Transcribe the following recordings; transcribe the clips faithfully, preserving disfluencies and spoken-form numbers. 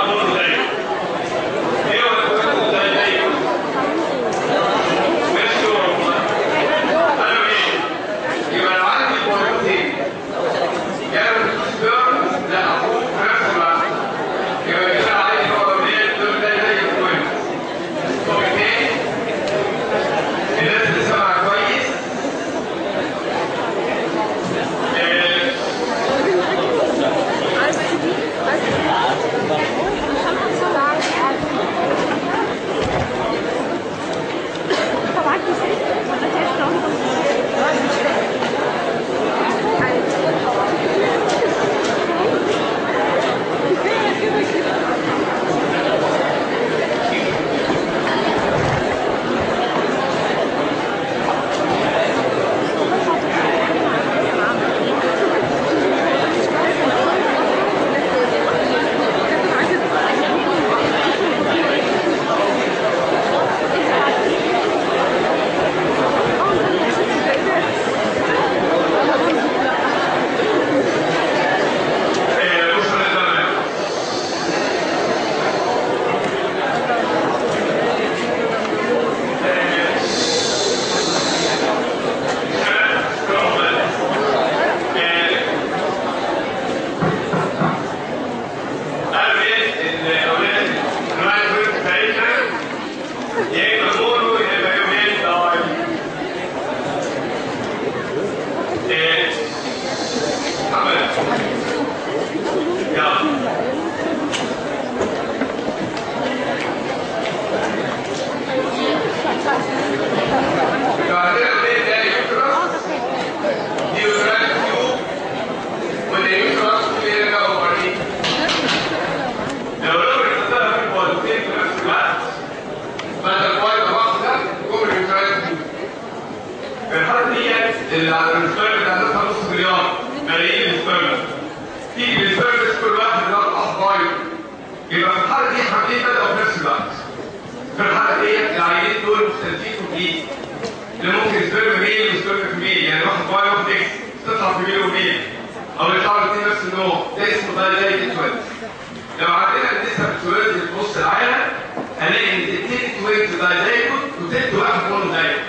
اللي على السبيرم ده هنفهم نص مليار ملايين السبيرم. تيجي بالسبيرم كل واحد من الاحبايض. يبقى في الحاله دي حاجتين بدأوا في نفس الوقت. في الحاله دي العينين دول مختلفين كومبليت. اللي ممكن سبيرم ميل وسبيرم فيميل، يعني واحد واي وواحد اكس تطلع فيميل وميل. او يطلعوا الاثنين نفس النوع، ده اسمه دايلايتد توينز. لو عندنا النسب التوينز في نص العالم هنلاقي ان تلتين توينز دايلايتد وتلت واحد مونو دايلايتد.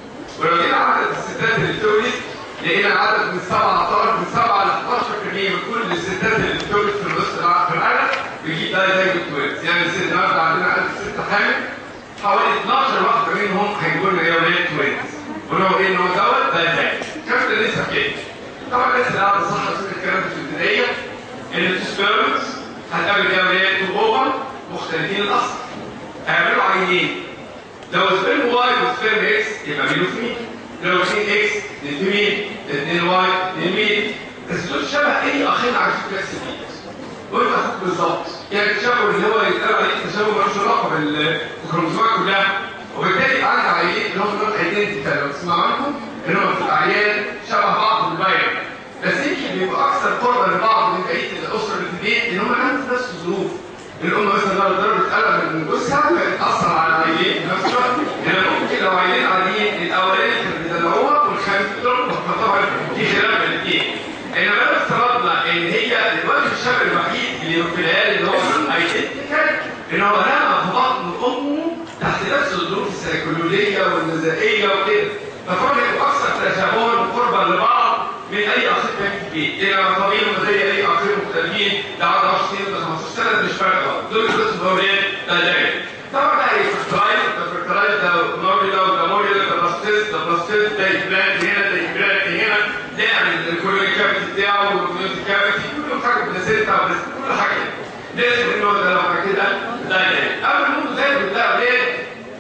ولو جينا عدد الستات اللي بتولد لقينا العدد من سبعة طار من سبعة ل احداشر بالمية من كل الستات اللي بتولد في النص في العالم بيجيب دايلايتد توينز. يعني الست النهارده عندنا ألف ست حامل حوالي اتناشر واحده منهم هيجيبوا لنا اولاد توينز. ولو ايه ان هو دوت دايلايتد. كم النسب كده؟ طبعا الناس اللي قاعده صح وسط الكلام في الابتدائيه ان السبيرمز هتقابل اولاد وبابا مختلفين الاصل. هيعملوا عينين. لو سبيرم واي وسبيرم اكس يبقى ميل وفيميل. لو اثنين اكس اثنين فيميل، اثنين واي اثنين ميل. بس دول شبه اي اخين عايشين في نفس البيت. وانت اخوك بالظبط. يعني التشابه اللي هو يتقال عليه تشابه ملوش علاقه بالكروموسومات كلها. وبالتالي عندي عينين اللي هم دول ايدنتيكال لو تسمعوا عنهم ان هم في الاعيان شبه بعض بالباين. بس يمكن بيبقوا اكثر قربا لبعض من بقيه الاسره اللي في البيت ان هم عندهم نفس الظروف. الام مثلا لو ضربت قلم من جوزها فبتاثر على العيلين في نفس الوقت. يعني ممكن لو عيلين عاديين الاولاني كانوا بيدلعوها والخامس بيضربوا فطبعا في خلاف بين الاثنين. انما لو افترضنا ان هي دلوقتي الشاب الوحيد اللي في العيال اللي هو ايدنتيكال ان هو رمى في بطن امه تحت نفس الظروف السيكولوجيه والغذائيه وكده. فطبعا يبقوا اكثر تشابها وقربا لبعض من اي اخ تاني في البيت. انما طبيعي زي اي اخين مختلفين ده عنده عشر سنين وده خمستاشر سنه مش فارقه. دول اسمهم اولاد دايلايتد. طبعا ده هيفرترايز ده فرترايز ده نورمال وده موريال ده بلاستيس ده بلاستيس ده يبلاد هنا ده يبلاد هنا ده يعني الكولوني كافيتي بتاعه والكولوني كافيتي كل حاجه بنسيتها كل حاجه. ده اسمه ان هو ده لو كده دايلايتد. اول ما زي ده اولاد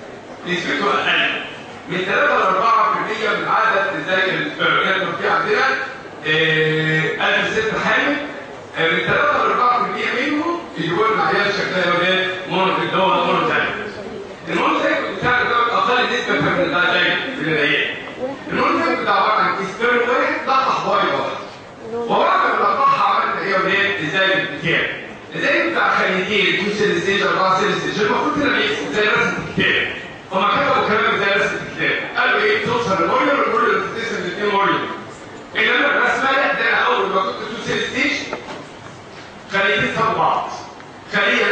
نسبته اقل من ثلاثة ل أربعة بالمية من عدد زي السبيرم. يعني في عندنا ألف ست حامل من ثلاثة ل أربعة بالمية منهم يجيبوا لنا عيال شكلها ولاد مونو في الدوله مونو ثاني. المونو ثاني بتاع دوت اقل نسبه من الدايلايتد من العيال. المونو ثاني ده عباره عن سبيرم واحد لقح بايض واحد. وبعد ما لقحها عملنا ايه يا ولاد؟ ازاي بتاع ازاي بتاع خليتين تو سيل ستيج أربعة سيل ستيج المفروض هنا بيكتب زي رسمه الكتاب. هما كتبوا كلام زي رسمه الكتاب. قالوا ايه؟ توصل لموريال والموريال بتتقسم لاثنين موريال. انما الرسمه ده انا اول ما كنت تو سيل ستيج خليتين سابوا بعض. خليه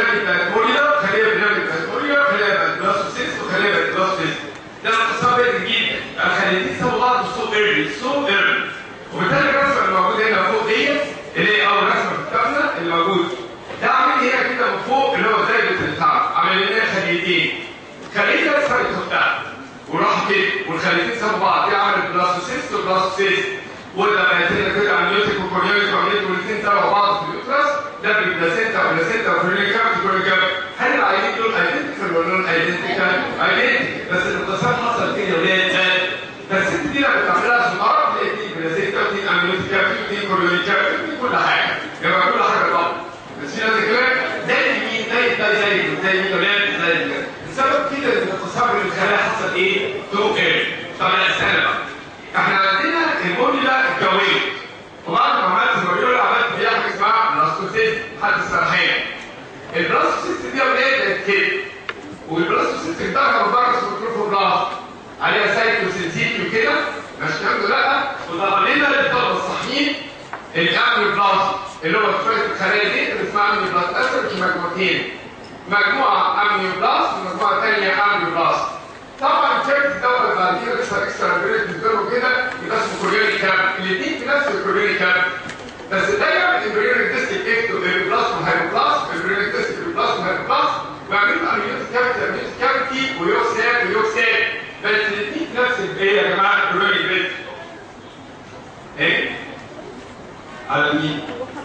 برنامج بقت موليدا، خليه برنامج بقت موليدا، خليه بقت بلاستوسيست، وخليه بقت بلاستوسيست. ده اختصار بدري جدا. الخليتين سابوا بعض سو ايرلي سو ايرلي. وبالتالي الرسمه اللي موجوده هنا فوق ديت اللي هي اول رسمه في الكتابنا اللي موجود. ده عامل هنا كده من فوق اللي هو دايره التعب، عامل لنا خليتين. خليتين اسفل تحتها وراحوا كده، والخليتين سابوا بعض، دي عملت بلاستوسيست وبلاستوسيست. وده بقت هنا كده امنيوتيك وكورنيوتيك وامنيوتيك، والاثنين تابعوا بعض في اليوترس. ده بالبلاسينتا وبلاسينتا وكورنيوتيك كافيتي كورنيوتيك كافيتي. هل العينين دول ايدنتيكال ولا نون ايدنتيكال؟ ايدنتيكال، بس الانقسام حصل كده يا ولاد زاد. فالست دي لما بتعملها سونار تلاقي اثنين بلاسينتا واثنين امنيوتيك كافيتي واثنين كورنيوتيك كافيتي واثنين كل حاجه. يبقى كل حاجه غلط. بس في ناس كده زي اليمين زي ده زي زي اليمين ولاد زي كده. السبب كده ان الانقسام من الخلايا حصل ايه؟ تو ايه؟ طب الاسئله بقى. احنا عندنا الموليدا الجويه. وبعد ما عملت الموليدا عملت فيها حاجه اسمها بلاستوسيست حد السرحان. البلاستوسيست دي ولاد بقت كده. والبلاستوسيست بتاعها مبرر سكروفوبلاست. عليها سايتوسينسيتي وكده، مش الكلام ده لا. وضرب لنا للطلبه الصحيين الاميوبلاست اللي هو شويه الخلايا دي اللي اسمها اميوبلاست، قسمت في مجموعتين. مجموعه اميوبلاست ومجموعه ثانيه اميوبلاست. طبعا الشكل دوت بعد كده لسه اكسترا بريت بيقولوا كده يبقى اسمه كوريوني كاب، الاثنين في نفس الكوريوني كاب. بس دايما البريونيك ديستيك اكتو البلاست والهايبوبلاست، البريونيك ديستيك البلاست والهايبوبلاست، ويعملوا اميوتيك كافيتي اميوتيك كافيتي ويوكسات ويوكسات. بس الاثنين في نفس الايه يا جماعه الكوريوني بريت. ايه؟ على مين؟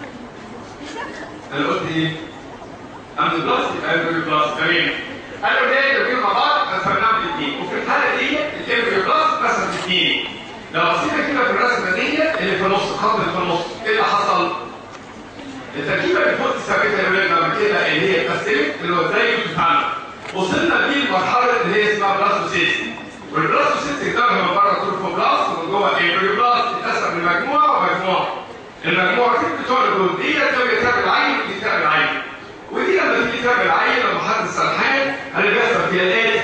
انا قلت ايه؟ اميوبلاست يبقى البلاست تمام. قالوا ليه لو جينا مع بعض قسمناهم الاثنين، وفي الحاله دي الامبريوبلاست قسم الاثنين. لو بصينا كده في الرسمه دي اللي في النص الخط اللي في النص، ايه اللي حصل؟ التركيبه اللي فوق ثابته يا ولاد لما كده اللي هي اتقسمت اللي هو زي بتاعنا. وصلنا بيه لمرحله اللي هي اسمها بلاستوسيست. والبلاستوسيست ده من بره تروفوبلاست ومن جوه الامبريوبلاست اتقسم لمجموعه ومجموعه. المجموعتين بتوع دول دي زاويه تابع العين ودي تابع العين. ودي لما تيجي تعمل عين لما حد سرحان اللي بيحصل فيها الايه؟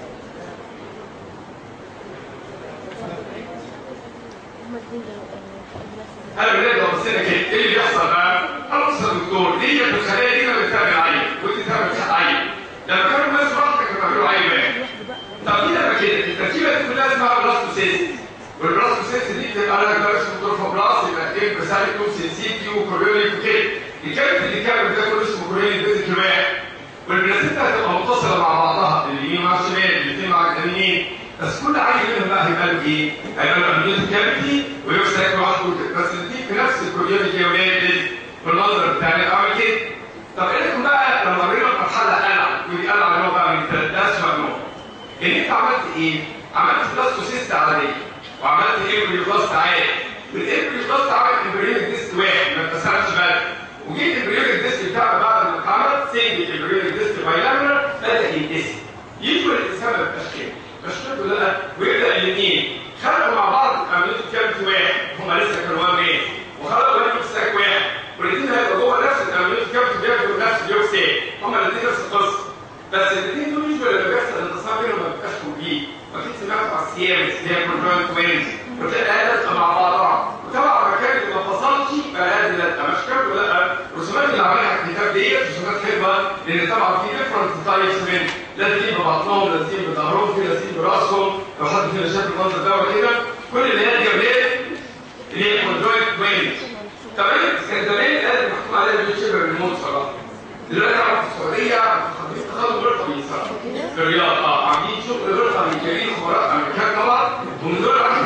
انا بنلاقي لو بصينا كده ايه اللي بيحصل بقى؟ انا بص يا دكتور دي الخلايا دي لما بتعمل عين ودي تعمل عين. لما كانوا الناس براحتك كانوا بيعملوا عين بقى. طب دي لما كده التركيبه دي كلها اسمها بلاستوسيست. والبلاستوسيست دي بتبقى لها جدار اسمه تروفوبلاست يبقى ايه بسالكتوم سينسيتي وكوريونيك وكده. الكابت اللي كان ده كله اسمه كوريونيك بيزك واحد. والبلاسينتا هتبقى متصله مع بعضها اليمين مع الشمال الاثنين مع اليمين. بس كل عين منهم بقى هيبقى له ايه؟ هيبقى له امنيوتيك كافيتي ويوكسات لوحده بس الاثنين في نفس الكوريونيك يا ولاد بالنظر بتاعنا اعمل كده. طب ايه لكم بقى لو مرينا بمرحله قلع ودي قلع اللي هو بقى من ثلاث مجموع. ان انت عملت ايه؟ عملت بلاستوسيست عاديه وعملت امبريوبلاست عادي. والامبريوبلاست عمل امبريونيك ديست واحد ما اتكسرش بقى. وجيت الامبريونيك ديست بتاعه بعد ما اتعمل سنجل امبريونيك ديست بايلامينر بدا يتقسم. يدخل الانسان بالتشكيل. مشكلته لا ويبدا الاثنين خلقوا مع بعض امنيوتيك كافيتي واحد هم لسه كانوا واحد وخلقوا امنيوتيك ساك واحد والاثنين هيبقوا جوه نفس الامنيوتيك كافيتي بياخدوا نفس اليوكسات هم الاثنين نفس القصه. بس الاثنين دول يجوا لما بيحصل الانقسام بينهم ما بيبقاش كومبليت. اكيد سمعتوا على السيامس اللي هي كونجوينت توينز وتلاقي لازقه مع بعضها وطبعا المكان اللي ما فصلش يبقى لازم لازقه مش كده لا. الرسومات اللي عملها الكتاب ديت رسومات حلوه لان طبعا في ديفرنت تايبس من لازقين ببطنهم لازقين بظهرهم في لازقين براسهم. لو حد فينا شاف المنظر ده كده كل اللي هي الجبلات اللي هي كونجوينت توينز. تمام كان زمان لازم محكوم عليها بالشبه بالموت صراحه. دلوقتي انا في السعوديه خريج تخرج رقمي صراحه في الرياض اه عاملين شغل رقمي كبير خبراء امريكان طبعا ومن دول راحوا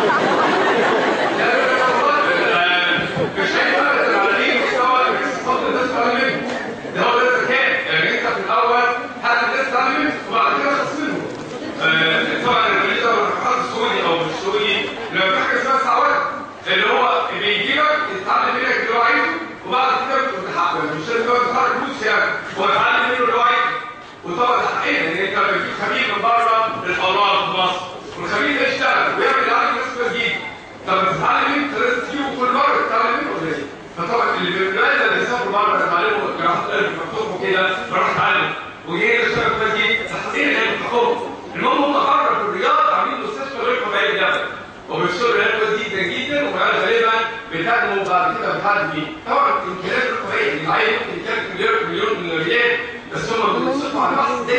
لا لا والله مش هيبقى العالمين مستوى الفضل الناس تعلم منه. ده هو ده الذكاء يعني انت في الاول حد الناس تعلم منه وبعد كده خلص منه. طبعا الرياضه لو حد سوري او مش سوري لو في حاجه اسمها سعوده اللي هو بيجيبك يتعلم منك اللي هو عايزه وبعد كده بتحقق مش لازم تقعد تحرك فلوس يعني هو يتعلم منه اللي هو عايزه. وطبعا حقيقه ان انت بتجيب خبير من بره الحوارات في مصر والخبير ده يشتغل ويعمل اللي عليه نفس مسجد. طب بتتعلم منه انت لازم تجيبه كل مره تتعلم منه ولا ايه؟ فطبعا اللي بالبلاد اللي بيسافروا بره يتعلموا جراحات قلب مفتوح وكده بروح اتعلم وجاي يشتغل في مسجد صحتين اللي بتحكمهم. المهم هم قرروا في الرياض عاملين مستشفى غير طبيعي جدا وبيشتغلوا رياضه جدا جدا وغالبا غالبا بتاخدوا بعد كده بتعدي بيه. طبعا امكانيات الرقميه العين ممكن يكلف مليون مليون ريال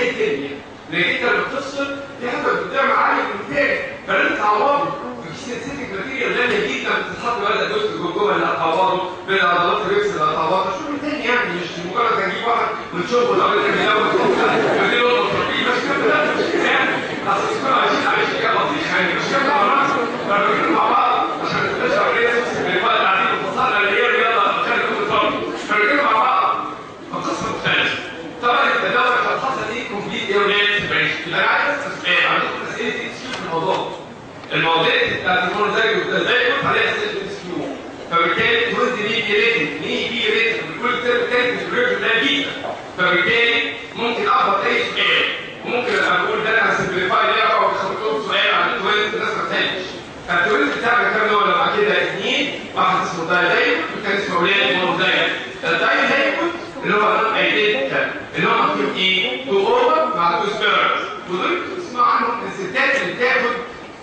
زي تاني لان انت لما بتفصل في حته قدام عالي من تاني فلازم تعوضه في سنسيتيك ماتيريال غاليه جدا بتتحط بقى جزء جوه اللي هتعوضه بين عضلات الريبس اللي هتعوضه شغل تاني يعني مش مجرد هنجيب واحد ونشوفه لو انت من الاول ودي نقطه تطبيق مش كده لا مش كده يعني اصل اسمها عايشين عايشين كده لطيف يعني مش كده مع بعض فبنتكلم مع بعض عشان نتفق على الوقت قاعدين وفصلنا اللي هي الرياضه عشان نكون فرق فبنتكلم مع بعض فقصه مختلفه طبعا التداول الخاصه دي كومبليت ايرليت سيبريشن يبقى انا عايز اسال عندكم اسئله تسكيو في الموضوع المواضيع بتاعت المونوزايج والتزايد عليها اسئله تسكيو فبالتالي الجزء دي بي ريتنج مين بي ريتنج بكل سر تاني في الريتنج ده جدا فبالتالي ممكن اخبط اي سؤال وممكن ابقى بقول ده انا هسمبليفاي ليه او اخبط سؤال عن التواليت الناس ما تسالش فالتواليت بتاعنا كام نوع لو بعد كده اثنين واحد اسمه دايلايت والثاني اسمه ولاد مونوزايج الدايلايت اللي هو نون ايدنتيكال اللي هو مكتوب ايه؟ تو اوفر مع تو سبيرز ودول بتسمع عنهم الستات اللي بتاخد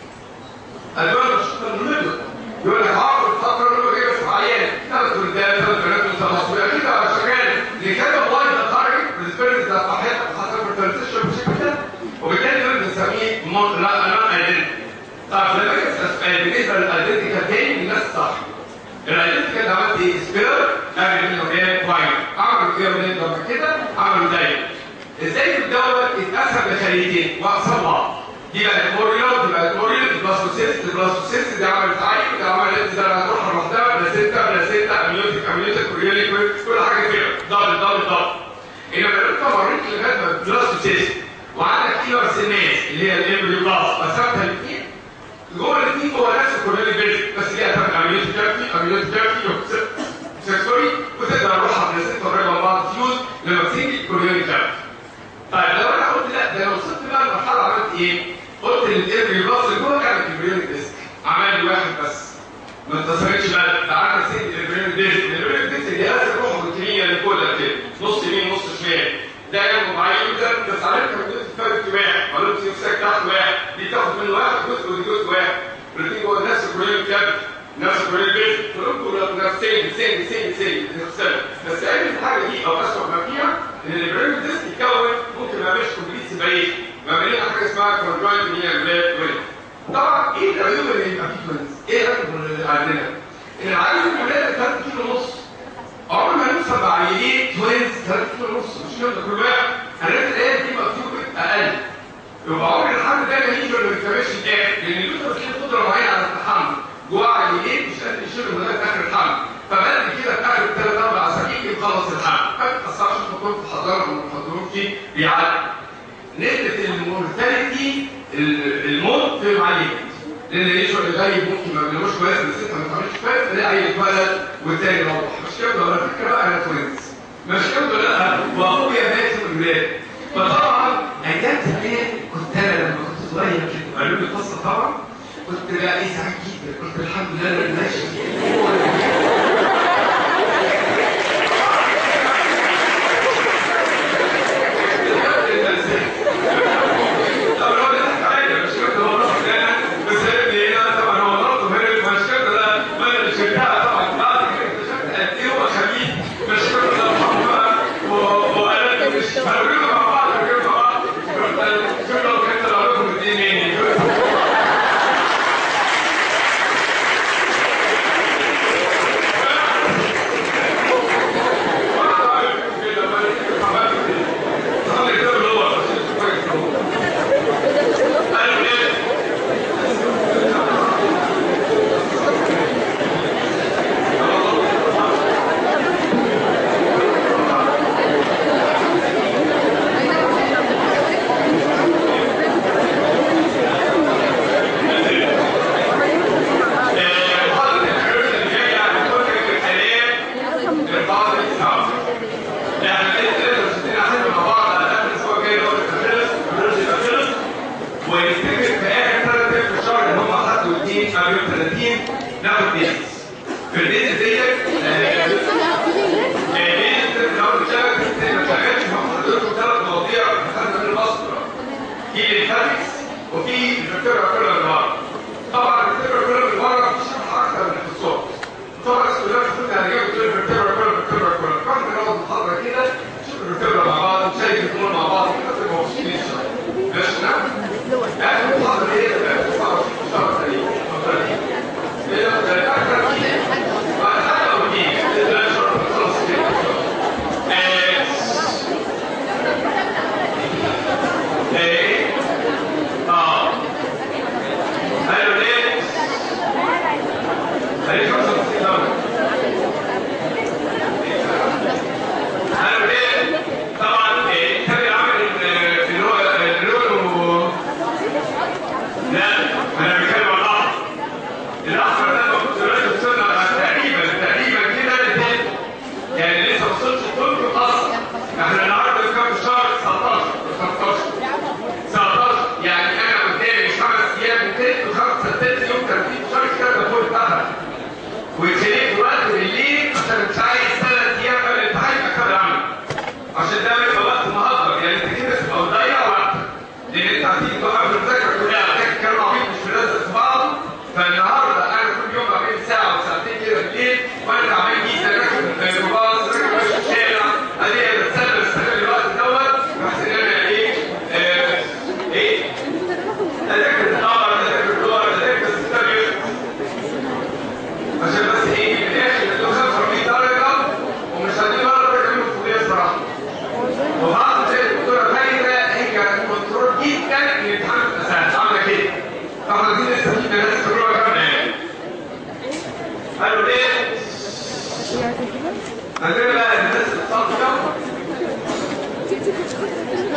ادويه الشطه المدد يقول لك عقل الفتره اللي هو جاي في عيان ثلاث ولدان ثلاث بنات وثلاث ويبقى كده على شغال لكده والله ده خارج السبيرز ده صحيح حسب الترانزيشن بالشكل ده وبالتالي دول بنسميه نون ايدنتيكال طب لما اجي اسال بالنسبه للايدنتيكال تاني الناس صح الايدنتيكال ده عملت ايه؟ سبير اعمل منه ايه؟ كويس اعمل كده من لما كده اعمل دايما ازاي الدواء اتقسم لخليتين واقسم بعض دي بقى الموريال دي بقى الموريال البلاستوسيست البلاستوسيست دي عملت عين ده عملت ده هتروح لوحدها بلا سته بلا سته اميوتيك اميوتيك كوريوليك كل حاجه كده دبل دبل دبل انما لو انت مريت لغايه ما البلاستوسيست وعندك كيلو سيناس اللي هي الامبريو بلاس قسمتها الاثنين جوه الاثنين هو نفس الكوريوليك بيزك بس ليها ثلاث اميوتيك كافي اميوتيك كافي سكسوري وتقدر اروحها من ست فرق مع بعض فيوز لما تيجي الكوريوليك كافي طيب لو انا قلت لا ده لو وصلت بقى المرحله عملت ايه؟ قلت للابري بلس جوه كانت البريون ديسك عمل لي واحد بس ما انتصرتش بقى ده عارف سيد البريون ديسك البريون ديسك دي لازم روح روتينيه لكلها كده نص يمين نص شمال ده جنب معين ده بس عرفت من الفرق واحد ولا بتمسك تحت واحد دي تاخد منه واحد جزء ودي جزء واحد الاثنين جوه نفس البريون كاب نفس البريون ديسك كلهم نفسين سين سين سين تختلف بس اي حاجه دي او اسوء ما فيها ان البريون ديسك يتكون ممكن ما يبقاش كومبليت سيبريشن ما بين حاجه اسمها كونجوينت اللي هي البلاد توين طبعا ايه العيوب اللي يبقى في توينز؟ ايه العيوب اللي عندنا؟ ان العيوب الولاد ثلاثة كيلو ونص عمر ما نوصل بعيلين توينز ثلاثة كيلو ونص مش كده كل واحد هنلاقي الايه دي مكتوبه اقل يبقى عمر الحمل ده ما يجي ولا ما يتكملش الاخر لان الجسم فيه قدره معينه على التحمل جوه عيلين مش قادر يشيل من اخر الحمل فبعد كده في اخر ثلاث اربع اسابيع يخلص الحمل ما بتاثرش في كنت حضرتك وما حضرتش بيعدي نسبة المورتاليتي الموت في عالية لأن يشعر الغايب ممكن ما بيناموش كويس بس أنت ما بتعملش كويس تلاقي عيل اتولد والتاني يروح مش كده ولا فكرة بقى أنا توينز مش كده ولا لا وأخويا مات في الولاد فطبعا أيام زمان كنت أنا لما كنت صغير كده قالوا لي القصة طبعا كنت لا إيه سعيد جدا قلت الحمد لله أنا ماشي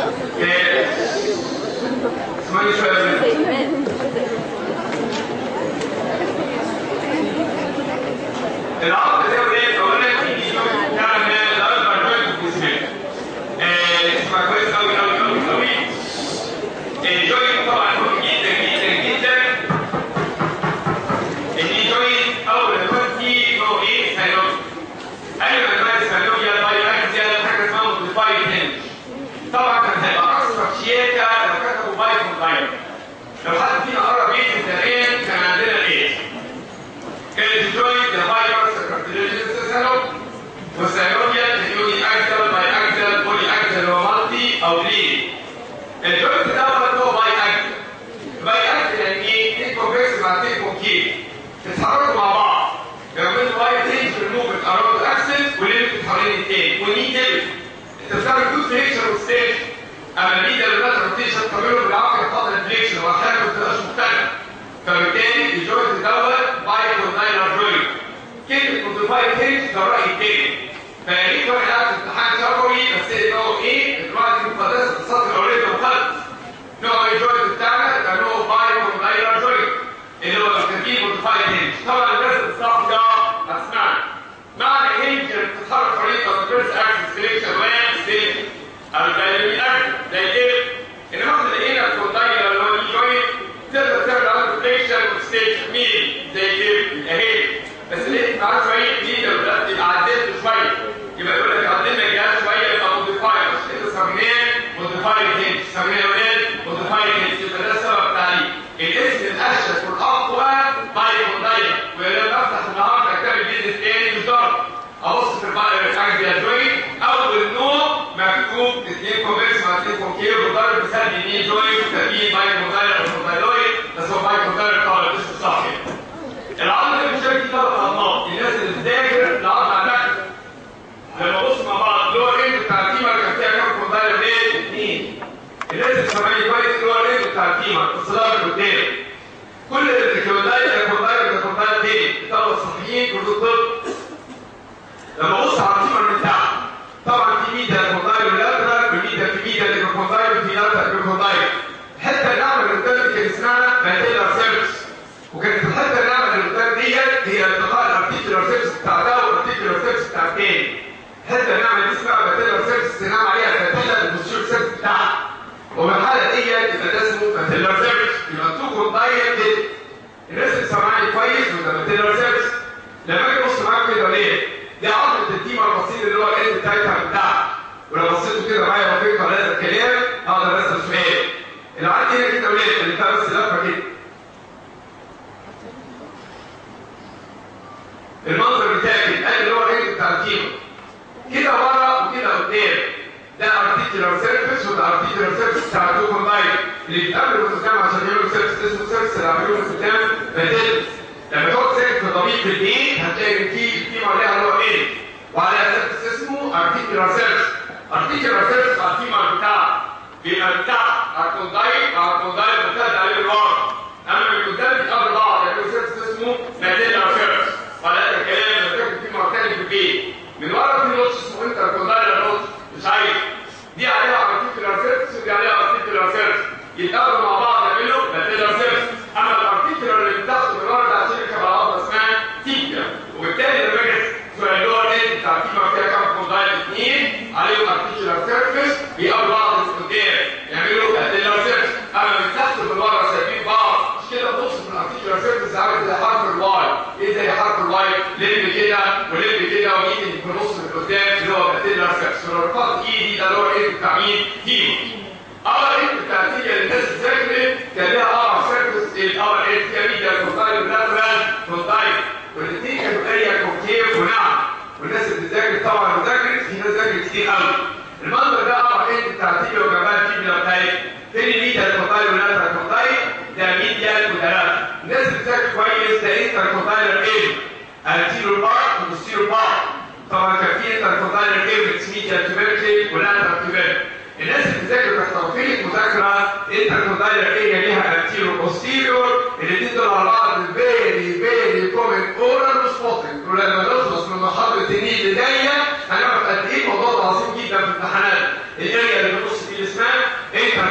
اسمعني شويه. العقد ده وليه اولا في جوينت بتاعنا الاكبر جوينت في جسمنا. اسمع كويس قوي قوي قوي قوي. الجوينت طبعا مهم جدا جدا جدا. الني جوينت اول ما يكون فيه نوع ايه؟ سينوبيا. اي ما انواع السينوبيا باي اكزيال حاجه اسمها موديفايد هنج. طبعا كان هيبقى اصفر شياكه لو كتبوا باي كومبايلر. لو حد فينا قرب يجي زمان كان عندنا ايه؟ كانت الجوينت الفايبرز الكارتليجينس سينوب والسينوبيا يوني اكزل باي اكزل بولي اكزل ومالتي او لين. الجوينت دوت هو باي اكزل. باي اكزل يعني ايه؟ اثنين كونفكس مع اثنين كونكيف بيتحركوا مع بعض. بيعملوا باي تنج ريموفمنت اراوند اكسس وليمت حوالين الثاني وني ديبت. انت بتعمل جود فليكشن وستيشن. اما الميديا اللي روتيشن تعمله بالعافيه قدر الفليكشن وحاجه ما بتبقاش مختلفه. فبالتالي الجوينت دوت باي كوندايلر جوينت. كلمه موديفايد هنج ده الراي الثاني. فياريت واحد قاعد في امتحان شفوي بس نوعه ايه؟ النوع دي مقدسه في السطر الاولاني وخلص. نوع الجوينت بتاعنا يبقى نوع باي كوندايلر جوينت اللي هو التركيب موديفايد هنج. طبعا الناس اللي بتصحى ده هتسمعني. معنى هنج اللي بتتحرك خريطه الفيرست اكسس سليكشن وان ستيشن او الدايناميك اكسس زي الايه؟ انما احنا لقينا الكوندايلر اللي هو الني جوينت تقدر تعمل عنده فليكشن وستيشن مين زي كده اهي. بس ليه تعرف شويه جديده ولا تبقى عدلت شويه يبقى يقول لك عدلنا الجهاز شويه يبقى موديفايد. انت سميناه موديفايد هنج سميناه ايه؟ موديفايد هنج. يبقى ده السبب بتاعي. الاسم الاشهر والاقوى باي كوندايلر. ولما افتح النهارده كتاب البيزنس تاني مش ضرب ابص في الحاجه دي جوينت اول نوع مكتوب اثنين كونفكس مع اثنين كونكيف وضرب مثال يمين جوينت وتركيب باي كوندايلر او كوندايلويد بس هو باي كوندايلر طالع مش صح. العظم اللي بيشارك فيه ثلاث انماط. الناس اللي بتذاكر العظم عندها لما نبص مع بعض لور اند بتاع التيمر كان فيها كام كوندايلر؟ ايه؟ اثنين. الناس اللي سامعين كويس لور اند بتاع التيمر الصدار قدام كل الكوندايلر كوندايلر كوندايلر تاني الطلبه الصحيين كلهم طب. لما ابص على التيمر من تحت طبعا في ميدا كوندايلر لاترال وميدا في ميدا كوندايلر في لاترال كوندايلر. الحته الناعمه اللي قدام دي كان اسمها ماتيلر سيرفس وكانت الحته الناعمه اللي قدام ديت هي التقاء الارتيكولار سيرفس بتاع ده والارتيكولار سيرفس بتاع الثاني. الحته الناعمه دي اسمها ماتيلر سيرفس تنام عليها ماتيلر البوستيريور سيرفس بتاعها. ومن الحاله ديت يبقى ده اسمه ماتيلر سيرفس. يبقى تو كوندايلر كده. الناس اللي سامعاني كويس وده ماتيلر سيرفس. لما اجي ابص معاك كده ليه؟ دي عضله التيمر البسيط اللي هو الاند بتاعتها من تحت. ولو بصيتوا كده معايا رفيقه على هذا الكلام اقدر اسال سؤال. اللي عندي هنا كده وليه؟ اللي فيها بس لفه كده. المنظر بتاعي كده اللي هو الاند بتاع التيمر. كده ورا وكده قدام. ده ارتيكولار سيرفيس وده ارتيكولار سيرفيس بتاع التو كوندايلر اللي بيتقابلوا قدام عشان يعملوا سيرفيس اسمه سيرفيس اللي عملوه قدام ماتيلر. لما تقعد ساكت في ضمير في البيت هتلاقي ان في التيمر ليها اللي هو ايه؟ وعلى اساس اسمه ارتيكولار سيرفيس. ارتيكولار سيرفيس على التيمر بتاعه بيبقى من تحت على الكوندايل على الكوندايل ممتد عليه بالورا. اما من قدام بيتقابلوا بعض يعملوا سيرفيس اسمه ماتيلر سيرفيس. وعلى هذا الكلام لما تاخد تيمر تاني في البيت من ورا في نوتش اسمه انتر كوندايلر نوتش مش عايز. دي عليها ارتيكولار سيرفيس ودي عليها ارتيكولار سيرفيس. يتقابلوا مع بعض يعملوا ماتيلر سيرفيس. اما الارتيكولار اللي من تحت من ورا ده عشان يركب على عضله اسمها تيبيا. وبالتالي لما اجي سؤال اللي هو الاند بتاع التيمر فيها كام كوندايلر؟ اثنين عليهم ارتيكولار سيرفيس بيقابلوا بعض من قدام يعملوا ماتيلر سيرفيس. اما من تحت ومن ورا سايبين بعض. مش كده بص في الارتيكولار سيرفيس عامل زي حرف الواي. ايه زي حرف الواي؟ لم كده ولم كده وايد في النص من قدام اللي هو ماتيلر سيرفيس. ولو رفعت ايدي ده اللي هو الاند بتاع مين؟ تيمر. اول اند بتاع التيمر الناس ذاكرت كان ليها اربع سيرفيس. الاول اند فيها ميديا كوندايلر لاترال كوندايلر والاثنين كانوا اريا كونكيف ونعم. والناس اللي بتذاكر طبعا وذاكرت في ناس ذاكرت كتير قوي. المنظر ده اربع اند بتاع التيمر وجنبها التيمر بتاعتها. فين الميديا كوندايلر لاترال كوندايلر؟ ده ميديا كوندايلر. الناس اللي بتذاكر كويس ده انتر كوندايلر ايه؟ انتيريور بارت وبوستيريور بارت. طبعا كان في انتر كوندايلر ايه ميديا تيوبركل ولاترال تيوبركل. الناس اللي بتذاكر تحت توفيق مذاكره انتر كوندايلر ايه ليها انتيريور بوستيريور. الاثنين دول على بعض فيري فيري كومن اورال وسبوتنج. ولما نخلص من محاضره النيل اللي جايه هنعرف قد ايه الموضوع ده عظيم جدا في الامتحانات. الاريا اللي بنبص فيه اسمها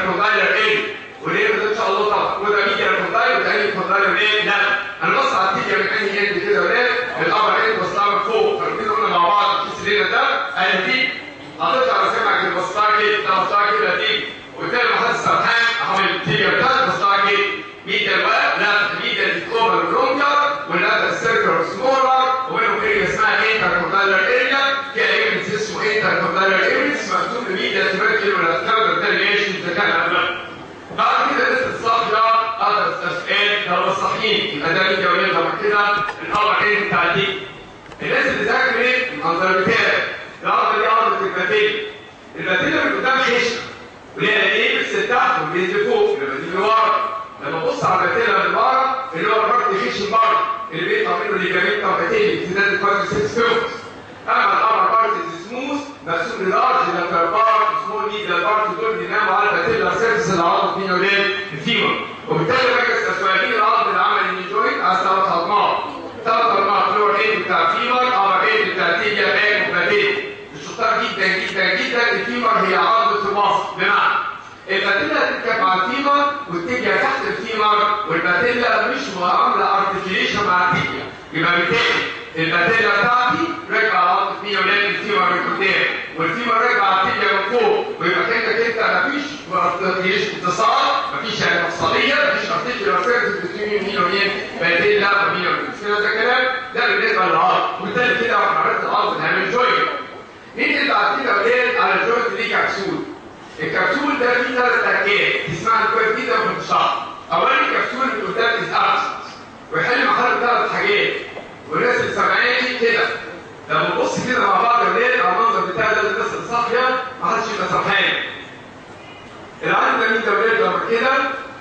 كوندايلر ايه وليه ان شاء الله طبعا وده ميديا كوندايلر وده اي كوندايلر ايه لا انا بص على التيجي من انهي اند كده ولا الابر اند بصلها من فوق فكده قلنا مع بعض الكيس الليله ده اهي دي هتطلع رسمك البسطه كده ده بسطه كده دي وبالتالي لما حد سرحان اعمل التيجي بتاعت بسطه كده ميديا بقى لا ميديا دي اوفر برونكر ولا السيركل سمولر وبينهم اريا اسمها انتر كوندايلر اريا فيها ايفنتس اسمه انتر كوندايلر ايفنتس مكتوب ميديا تبركل ولا تكبر فاريشن اذا كان قبلها بعد كده لسه الصافيه اقدر استسال لو الصحيين يبقى ده ميديا ولا طبعا كده الابر اند بتاع دي الناس اللي ذاكر ايه المنظر بتاعك العضله دي عضله الباتيلا الباتيلا من قدام خشنه وليها ايه بس تحت والبيز فوق لما تيجي لورا لما تبص على الباتيلا من ورا اللي هو البارت خشن بره اللي بيطلع منه الليجامنت او باتيلا امتداد الكوادريسيبس فيمورس اما الابر بارت سموث مقسوم للارج لاترال بارت سمول ميديال بارت دول بيناموا على الباتيلا سيرفيس اللي عرضت فينا ولاد الفيمور وبالتالي بقى الاسوالين العظم اللي عمل النيجوينت على ثلاث عظمات ثلاث عظمات فلور اند بتاع الفيمور ابر اند بتاع التيبيا باك وباتيلا الشطار جدا جدا جدا الفيمور هي عظمه الوسط بمعنى الباتيلا تركب مع الفيمور والتيبيا تحت الفيمور والباتيلا مش عامله ارتكيليشن مع التيبيا يبقى بالتالي الباتيلا بتاعتي راجعه على عظمه مين ولاد الفيمور من قدام والفيمور راجعه على التيبيا من فوق ويبقى كانك انت مفيش مفيش اتصال مفيش يعني مفصليه مفيش ارتكيولار سيرفيس بين مين ومين باتيلا ومين ومين ده كلام ده بالنسبه للعظم وبالتالي كده واحنا عرفنا العظم هنعمل جوينت ننزل بعد كده ولاد على الجوينت دي كبسول الكبسول ده فيه ثلاث اركان تسمعها كويس جدا في الشرح اولا الكبسول اللي قدام از ابسنت ويحل محل ثلاث حاجات والناس اللي سامعاني كده لما نبص كده مع بعض يا ولاد على المنظر بتاع ده الناس الصاحيه ما حدش يبقى سامعان العين ده مين ده ولاد لما كده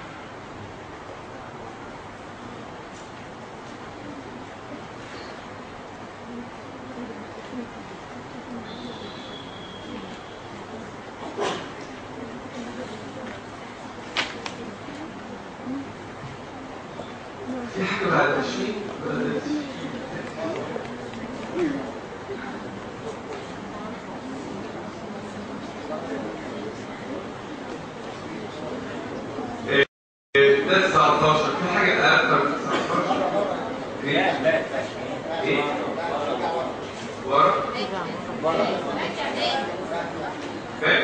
في حاجه بعد عشرين ده تسعتاشر في حاجه اكتر من تسعتاشر ايه ايه ورا ورا باك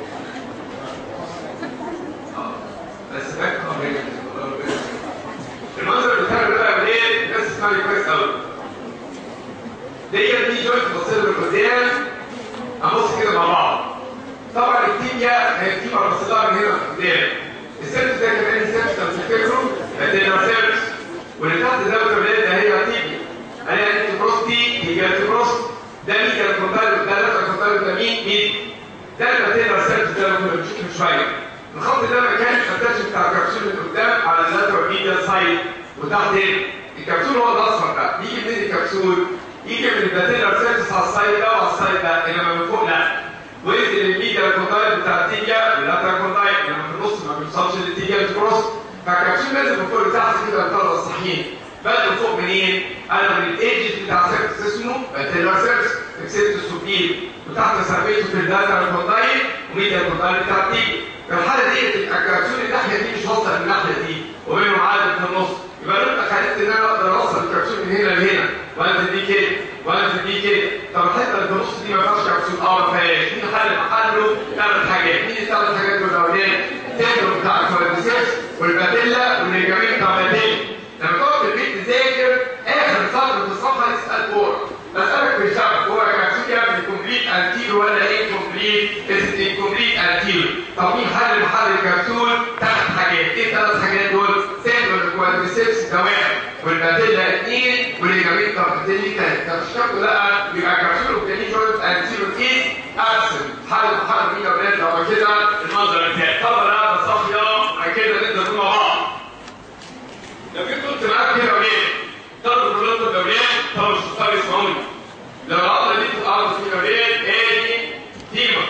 اه بس باك اه المنظر بتاعنا بقى بايه الناس اسمعني كويس قوي ديت دي جوينت بصير لقدام هنبص كده مع بعض طبعا التيبيا هي التيبيا بصيلها من هنا لقدام السيرفس ده كمان سيرفس لو تفتكروا هتلاقي سيرفس واللي تحت ده والولاد ده هي تيبيا انا انت بروستي هي بروست ده ميديا كونتايل ده لا كونتايل ده مين مين ده الباتيلا سيرفس ده اللي بنشوفه شويه الخط ده مكان الاتاتش بتاع الكبسول اللي قدام على اللاترال ميديا سايد وتحت هنا الكبسول هو الاصفر ده يجي منين الكبسول؟ يجي من الباتيلا سيرفس على السايد ده وعلى السايد ده انما من فوق لا وينزل الميديا كونتايل بتاع التيبيا واللاترال كونتايل انما في النص ما بيوصلش للتيبيا الكروس فالكبسول لازم من فوق لتحت كده الطلبه الصحيين بدأوا فوق منين؟ انا من الايدجز بتاع سيرفس اسمه باتيلا سيرفس اكسبت السوبيل وتحت سربيته في اللاترال كونتايل وميديا كونتايل بتاع التيبيا في الحاله دي الكبسول الناحيه دي مش واصله للناحيه دي وبينهم عدد في النص يبقى لو انت خليت ان انا اقدر اوصل الكبسول من هنا لهنا وانزل دي كده وانزل دي كده طب الحته اللي في النص دي ما فيهاش كبسول اه ما فيهاش مين حل محله ثلاث حاجات مين الثلاث حاجات دول الاولاني التندر بتاع الكوادريسيبس والباتيلا والليجامنت بتاع الباتيلا لما تقعد في البيت تذاكر اخر سطر في الصفحه تسال كوره بسالك في الشرح هو الكبسول يعمل كومبليت انتير ولا ايه كومبليت از انكومبليت انتير طب مين حل محل الكبسول ثلاث حاجات ايه الثلاث حاجات دول سيرفر كوادريسيبس ده واحد والباتيلا اثنين والليجامنت بتاع الباتيلا ثلاثه طب الشرط لا بيبقى كبسول وبتاني جوينت انتير ايه ابسنت حل محل مين يا ولاد لو كده المنظر بتاعي طب لا ده صافيه بعد كده نقدر مع بعض لو جيت قلت معاك كده وليه طب البلوت الدوريات طب الشطار يسمعوني لو العضله دي بتتعرض في الدوريات ادي تيمه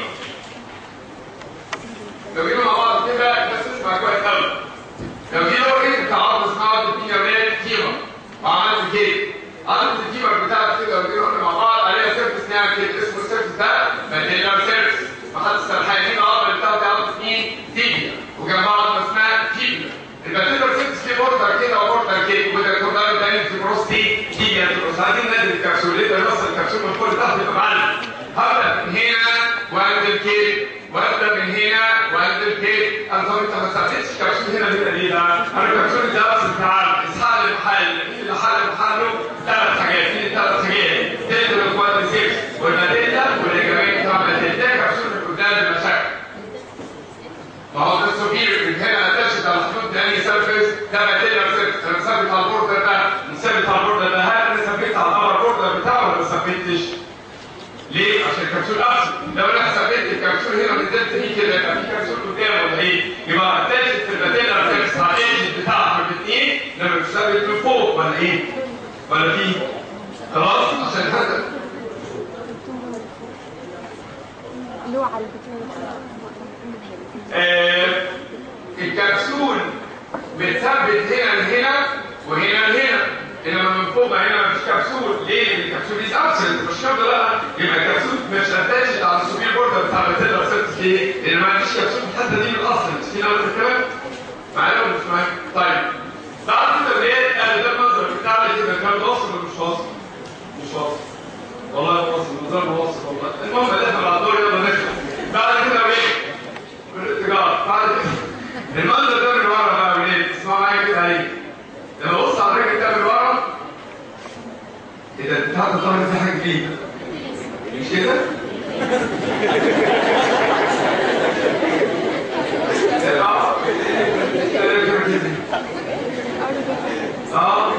لو جينا مع بعض كده الناس تسمع كويس قوي لو جينا لو ايه بتتعرض اسمها عضله الدوريات تيمه وعملت كده عضله التيمه بتاعت كده لو جينا قلنا مع بعض عليها سيرفس نعمل كده اسمه السيرفس ده باتيلا سيرفس ما حدش سرحان هنا العضله بتاعتي عضله مين؟ تيجي من هنا وانزل كده. انا طب انت ما استخدمتش كبسول هنا هنا ليه ده؟ انا كبسول ده بس تعال اصحى المحل اللي حل محله ثلاث حاجات في ثلاث حاجات تقدر الكوادريسيبس والماديلا والاجابات بتاع الماديلا ده كبسول من قدام المشاكل. ما هو ده السوبير من هنا اتاشت على خطوط تاني سيرفيس ده ماديلا سيرفيس. انا مثبت على البوردر ده مثبت على البوردر ده هل انا ثبت على الابر بوردر بتاعه ولا ما ثبتش؟ ليه؟ عشان الكبسول ابسط. لو انا ثبت الكبسول هنا ونزلت فيه كده يبقى في كبسول قدام ولا ايه؟ يبقى اتاشت في الماديلا سيرفيس على الايدج بتاعها بالاثنين لما بتثبت من فوق ولا ايه؟ ولا في؟ خلاص؟ عشان هذا اللي هو على آه الكبسول بتثبت هنا لهنا وهنا لهنا، انما من فوق هنا مفيش كبسول. ليه؟ الكبسول دي ابسنت مش شرط لا يبقى الكبسول مش اتاتشد على السوبر بوردر بتاع الماتيريال سيرفيس. ليه؟ لان ما فيش كبسول في الحته دي من الاصل. مش في نفس الكلام؟ معايا ولا مش معايا؟ طيب بعد كده ايه؟ قال ده المنظر بتاع كده كان واصل ولا مش واصل؟ مش واصل. والله واصل، المنظر واصل والله. المهم دخل على الدور يلا نخلع. بعد كده ايه؟ بالاتجاه. بعد كده المنظر ده من ورا بقى يا ولاد، اسمعوا معايا كده اهي. لما بص على الراجل ده من ورا ايه ده بتاع ده طالع في حاجه جديده مش كده؟ اه اه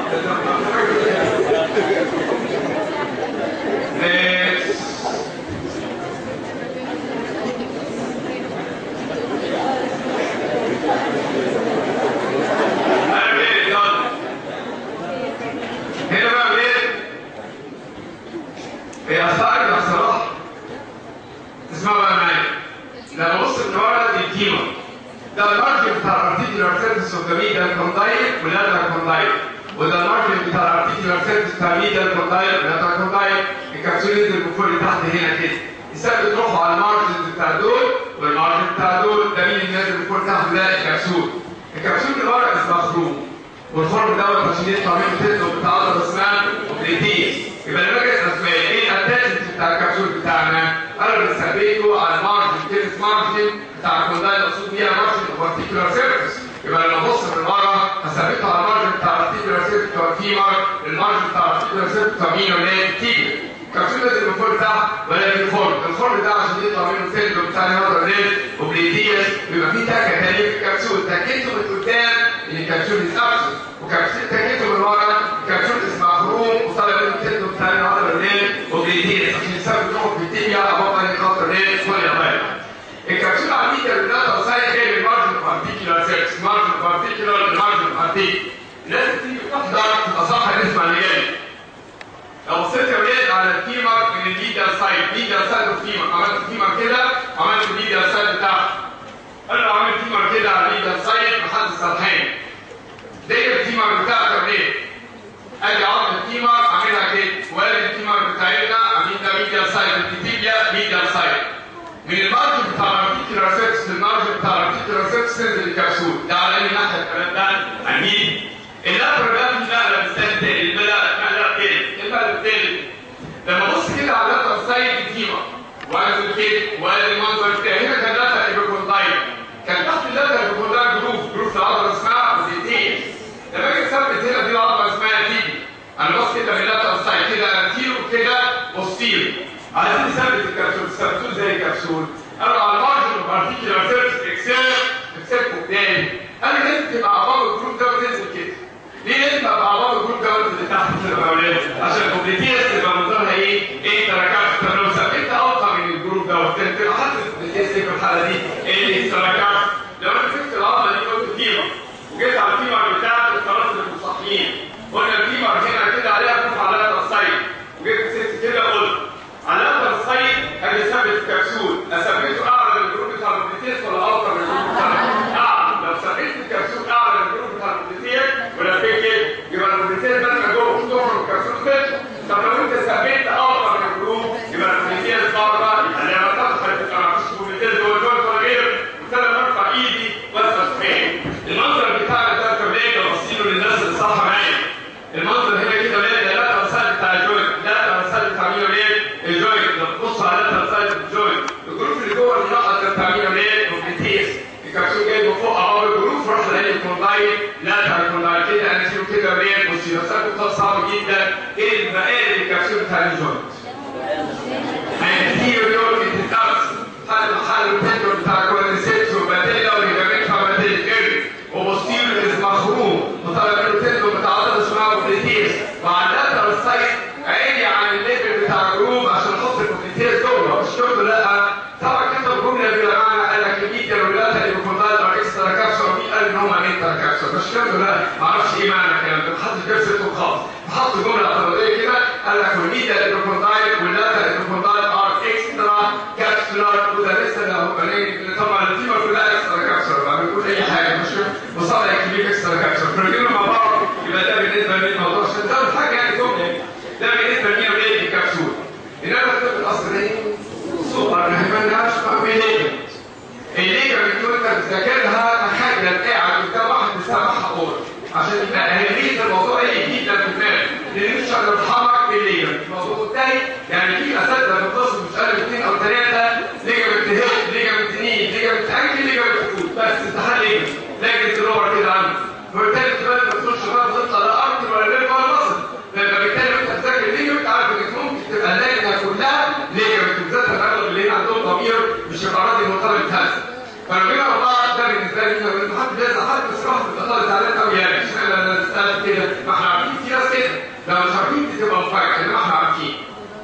هنا بقى ايه؟ هي اثار بصراحه تسمعوا بقى معايا. لما بص من ورا دي الكيمه ده المارجن بتاع الارتيكولار سيرفيس والميديال كوندايل واللاترال كوندايل، وده المارجن بتاع الارتيكولار سيرفيس بتاع الميديال كوندايل واللاترال كوندايل. الكبسول ينزل من فوق لتحت هنا كده يثبت روحه على المارجن بتاع دول والمارجن بتاع دول. ده مين اللي نازل من فوق لتحت؟ ده الكبسول. الكبسول اللي ورا اسمها خروم، والخرم دوت عشان يطلع منه تندو بتاع عضله اسمها اوبليتيس. يبقى لما اجي اسال سؤال ايه الاتاتشمنت بتاع الكبسول بتاعنا؟ انا بثبته على المارجن تنس مارجن بتاع الكوندايل مقصود بيها مارجن اوف ارتيكولار سيرفيس. يبقى لما ابص من ورا هثبته على المارجن بتاع الارتيكولار سيرفيس بتاع الفيمر، المارجن بتاع الارتيكولار سيرفيس بتاع مين ولا ايه؟ التيبيا. الكبسول لازم من فوق تحت ولا في الخرم. الخرم ده عشان يطلع منه تندو بتاع الهضره ريد اوبليتيس. ويبقى في تكه تانيه في الكبسول، تكته من قدام ان الكبسول يتقفل، وكبسول تكته من ورا الكبسول اسمها خروم وطالع منه تندو بتاع الهضره ريد اوبليتيس عشان يثبت روحه في التيبيا او بطن الخط ريد فوليا بايل. الكبسول على الميديا بالذات سايد جاي من مارجن اوف ارتيكولار سيرفيس، مارجن اوف ارتيكولار مارجن اوف ارتيكولار. لازم تيجي تحضر تبقى صح الاسم اللي جاي. لو بصيت يا ولاد على الفيمر من الميديال سايد، ميديال سايد اوف فيمر، عملت الفيمر كده عملت الميديال سايد بتاعته. انا لو عملت فيمر كده على الميديال سايد محدش سرحان. دي الفيمر بتاعتك ايه؟ ادي عظم الفيمر اعملها كده، وادي الفيمر بتاعتنا عاملين ده ميديال سايد، التيبيا ميديال سايد. من المارجن بتاع الارتيكولار سيرفيس للمارجن بتاع الارتيكولار سيرفيس تنزل الكبسول. ده على اي ناحيه الكلام ده؟ عميل. اللاترال ده في نقله مثال تاني، البلاء نقله تاني، البلاء التاني. لما ابص كده على اللاترال سايد الفيمر وانزل كده وادي المنظر بتاعي. هنا كان لاترال ايبيكوندايل، كان تحت اللاترال ايبيكوندايل جروف، جروف العضله اسمها بوزيتيف. لما اجي اثبت هنا دي العضله اسمها تيبي. انا بص كده من اللاترال سايد كده انتيرو كده بوستيرو. عايزين نثبت الكبسول، الكبسول زي الكبسول. انا على المارجن اوف ارتيكولار سيرفيس اكسل اكسل قدامي. انا لازم تبقى اعضاء الجروب ده وتنزل كده. ليه لازم ابقى اعضاء الجروب ده وانزل لتحت كده يا ولاد؟ عشان الكوبليتيس تبقى منظرها ايه؟ انت ركبت. طب لو ثبت اوطى من الجروب ده تبقى حاسس الكوبليتيس في الحاله دي ايه اللي ركبت؟ لو انا مسكت العضله دي قلت فيمر وجيت على الفيمر بتاعت الخلاص المصحيين، قلنا الفيمر هنا كده عليها كوف على السايد، وجيت مسكت كده قلت على اللاترال سايد ادي ثابت الكبسول. اثبته اعلى من الجروب بتاع الكوبليتيس ولا اوطى من الجروب بتاع اعلى؟ لو ثبت الكبسول اعلى من الجروب بتاع الكوبليتيس ولا في كده يبقى الكوبليتيس داخله جوه تخرج الكبسول كده. طب لو انت ثبت اوطى من الجروب يبقى الكوبليتيس بره، يبقى لما تدخل تبقى مفيش كوبليتيس جوه الجوه ولا غيره. وابتدى نرفع الكبسول جاي من فوق اهو الجروف راح الاقي الكوندايل لا الكوندايل كده انتيرو كده وريال بوستيرو ساكو صعب جدا. ايه المقال الكبسول بتاع الجوينت؟ انتيريور بتتقص حل محل التندر بتاع الكوادريسيبس والباتيلا والليجامنت والباتيلا كيرف وبوستيرو مخروم وطلع منه تندر بتاع عضله اسمها بوبليتيس مع اللاترال سايد عيني عن الليفل بتاع الجروب عشان احط البوبليتيس جوه مش شفته لا. طبعا كتب جمله بالمعنى قال لك الميديا واللاتا اللي بيكونتايل او اكسترا كابسول ومين قال ان هم انترا كابسول مش شفته لا ما اعرفش ايه معنى الكلام ده محدش جاب سيرته خالص. فحط جمله اعتراضيه كده قال لك والميديا اللي بيكونتايل واللاتا اللي بيكونتايل ار اكسترا كابسولار وده لسه ده هو طبعا التيمر كلها اكسترا كابسول ما بيقول اي حاجه مش وصل يكتب اكسترا كابسول فرجعنا مع بعض يبقى ده بالنسبه للموضوع عشان ده حاجه يعني جمله ده بالنسبه لمين وليه الكبسول. انما الطب الاصلي سوبر ما لهاش فاميليه الليجا بتقول انت بتذاكرها تخيل قاعد قدام واحد بيسمعها قول عشان يبقى اهميه الموضوع يجي لك في دماغك لان مش هتتحرك بالليجا. الموضوع الثاني يعني في اساتذه في القسم مش اقل من اثنين او ثلاثه ليجا بتهد ليجا بتنيد ليجا بتاكل ليجا بتفوت بس امتحان ليجا لكن تدور كده عنه فبالتالي تبقى انت بتخش بقى تطلع لا ارض ولا ليل ولا مصر فبالتالي انت بتذاكر ليجا بتعرف انك ممكن تبقى اللجنه كلها ليجا بالذات الاغلب اللي هنا عندهم ضمير مش يبقى راضي المطالب يتهز. فالجمله والله ده بالنسبه لي لما حد بيزعل حد بس واحد بيبقى طالع زعلان قوي يعني مش انا نسال كده ما احنا عارفين في ناس كده لو مش عارفين تبقى مفاجاه انما احنا عارفين.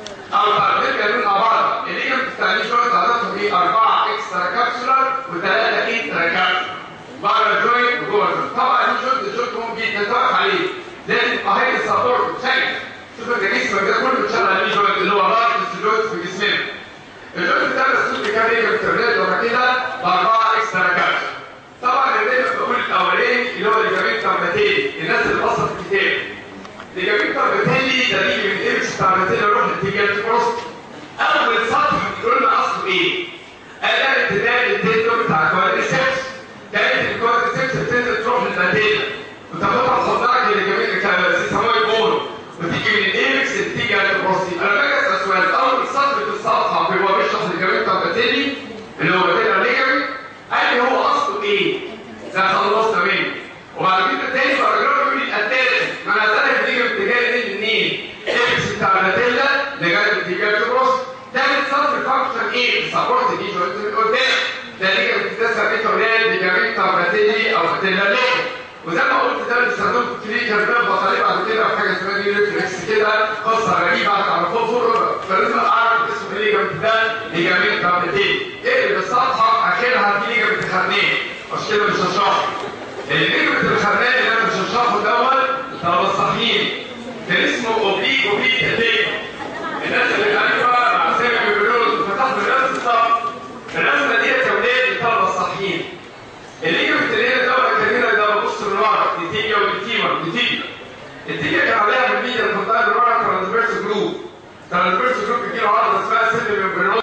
او نرجع مع بعض الليجا بتستعمل شويه عضلاتهم ايه اربعه اكسترا كابسولار وثلاثه انترا كابسولار بره جوينت وجوه الجوينت. طبعا دي جوينت جوينت مهم جدا تقف عليه لازم يبقى هاي سبورت شايف شوف انت جسمك ده كله بتشتغل عليه جوينت اللي هو راس الجوينت في جسمنا. الجوينت ده مسؤول بكام ليجا بالتبريد ولا كده باربعه اكسترا كابسولار. طبعا اللي بقول الاولاني اللي هو الليجامنت تربتيلي الناس اللي بصت في الكتاب الليجامنت تربتيلي ده بيجي من ايبكس تربتيلي يروح لاتجاه البروست. اول سطر بيقول لنا اصله ايه؟ قال امتداد التندون بتاع الكوادريسيبس كانت الكوادريسيبس بتنزل تروح للباتيلا وتاخدها تصدرك لليجامنت سيسمويد بون وتيجي من الايبكس لاتجاه البروست. انا باجي اسال سؤال اول سطر في الصفحه هو بيشرح الليجامنت تربتيلي اللي هو باتيلا ليجامنت قال لي هو اصله ايه؟ ده خلصنا منه. وبعد كده تاني باراجراف يقول لي الاتالي ما انا اتالي بتيجي باتجاه ايه الاثنين؟ الاكس بتاع الباتيلا لغايه اتجاه البروست. تالت سطر فانكشن ايه؟ سبورت دي جوينت من قدام ده ليجا بتتسع بيه تولاد ليجامنت باتيلي او باتيلا ليجا. وزي ما قلت ده بيستخدموا في الكلينيكال بقى بطريقه بعد كده في حاجه اسمها دي ريفلكس كده قصه غريبه هتعرفوها فوق فلازم اعرف اسم الليجامنت ده ليجامنت باتيلي. اقلب الصفحه اخرها في ليجامنت خرنيه مش كده مش هشرحه. الليجامنت الخرنيه اللي انا مش هشرحه دوت طب الصحيين كان اسمه اوبليك اوبليك ليجا. الناس اللي عارفه مع سامي بيقولوا فتحت نفس الصف الرسمه ديت يا ولاد للطلبه الصحيين. الليجامنت اللي هنا دوت كان هنا ده بص من ورا دي تيجا والتيمر دي تيجا. التيجا كان عليها من الميديا الكونتايل ورا ترانسفيرس جروب. ترانسفيرس جروب بيجيله عضله اسمها سيمي ميمبرينوس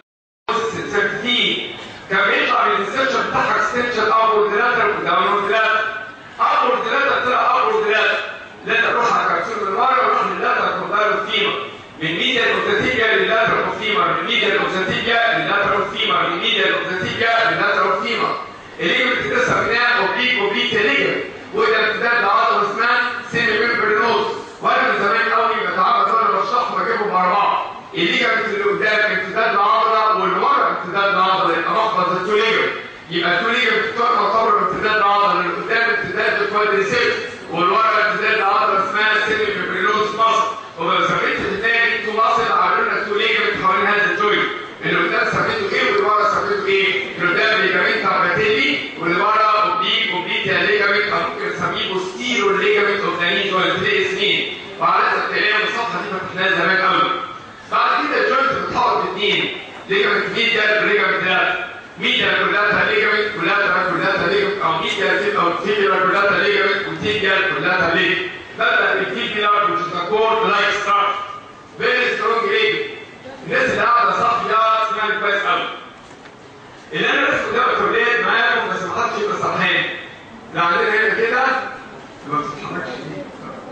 سيرتين كان بيطلع من السيرشن بتاعها اكستنشن ابورد لاتر وداونورد لاتر. ابورد لاتر طلع ابورد لاتر لاتر روح على الكبسول من ورا وروح للاتر كونتايل والتيمر من ميديا الاوكتاتيجا للاتر اوفتيمر من ميديا الاوكتاتيجا للاتر اوفتيمر من ميديا الاوكتاتيجا للاتر اوفتيمر. الليجمنت ده سميناه اوبليك اوبليك ليجمنت وده امتداد لعضله اسمها سيمي ميمبرينوس. وانا من زمان قوي بتعمد وانا بشرحهم اجيبهم مع بعض. الليجمنت اللي قدام امتداد لعضله واللي ورا امتداد لعضله يبقى مخبط التو ليجمنت. يبقى التو ليجمنت بتوعنا تعتبر امتداد لعضله اللي قدام امتداد للكوادريسيبس واللي ورا امتداد لعضله اسمها سيمي ميمبرينوس ماسل. وما سميتش تلاقي تو ماسل عاملين لنا تو ليجمنت حوالين هذا الجوينت. اللي قدام سميته ايه واللي ورا سميته ايه؟ اللي قدام ليجامنت باتيلي واللي ورا اوبليك اوبليك ليجامنت او ممكن نسميه بوستيرو ليجامنت اوف ذا ني جوينت ليه اسمين. وعلى تلاقيها الصفحه دي فتحناها زمان قوي. بعد كده الجوينت بتتحول باثنين ليجامنت ميديال وليجامنت لاتر. ميديال كلها ليجامنت ولاتر كلها ليجامنت او ميديال او تيبيال كلها ليجامنت وتيبيال كلها ليجامنت. بدا بالتيبيال which is a cord like structure very strong ligament. الناس اللي قاعده صاحيه اسمها كويس قوي. اللي انا لسه قدام الكليه معاكم بس ما حدش يبقى سرحان. اللي عندنا هنا كده ما بتتحركش دي.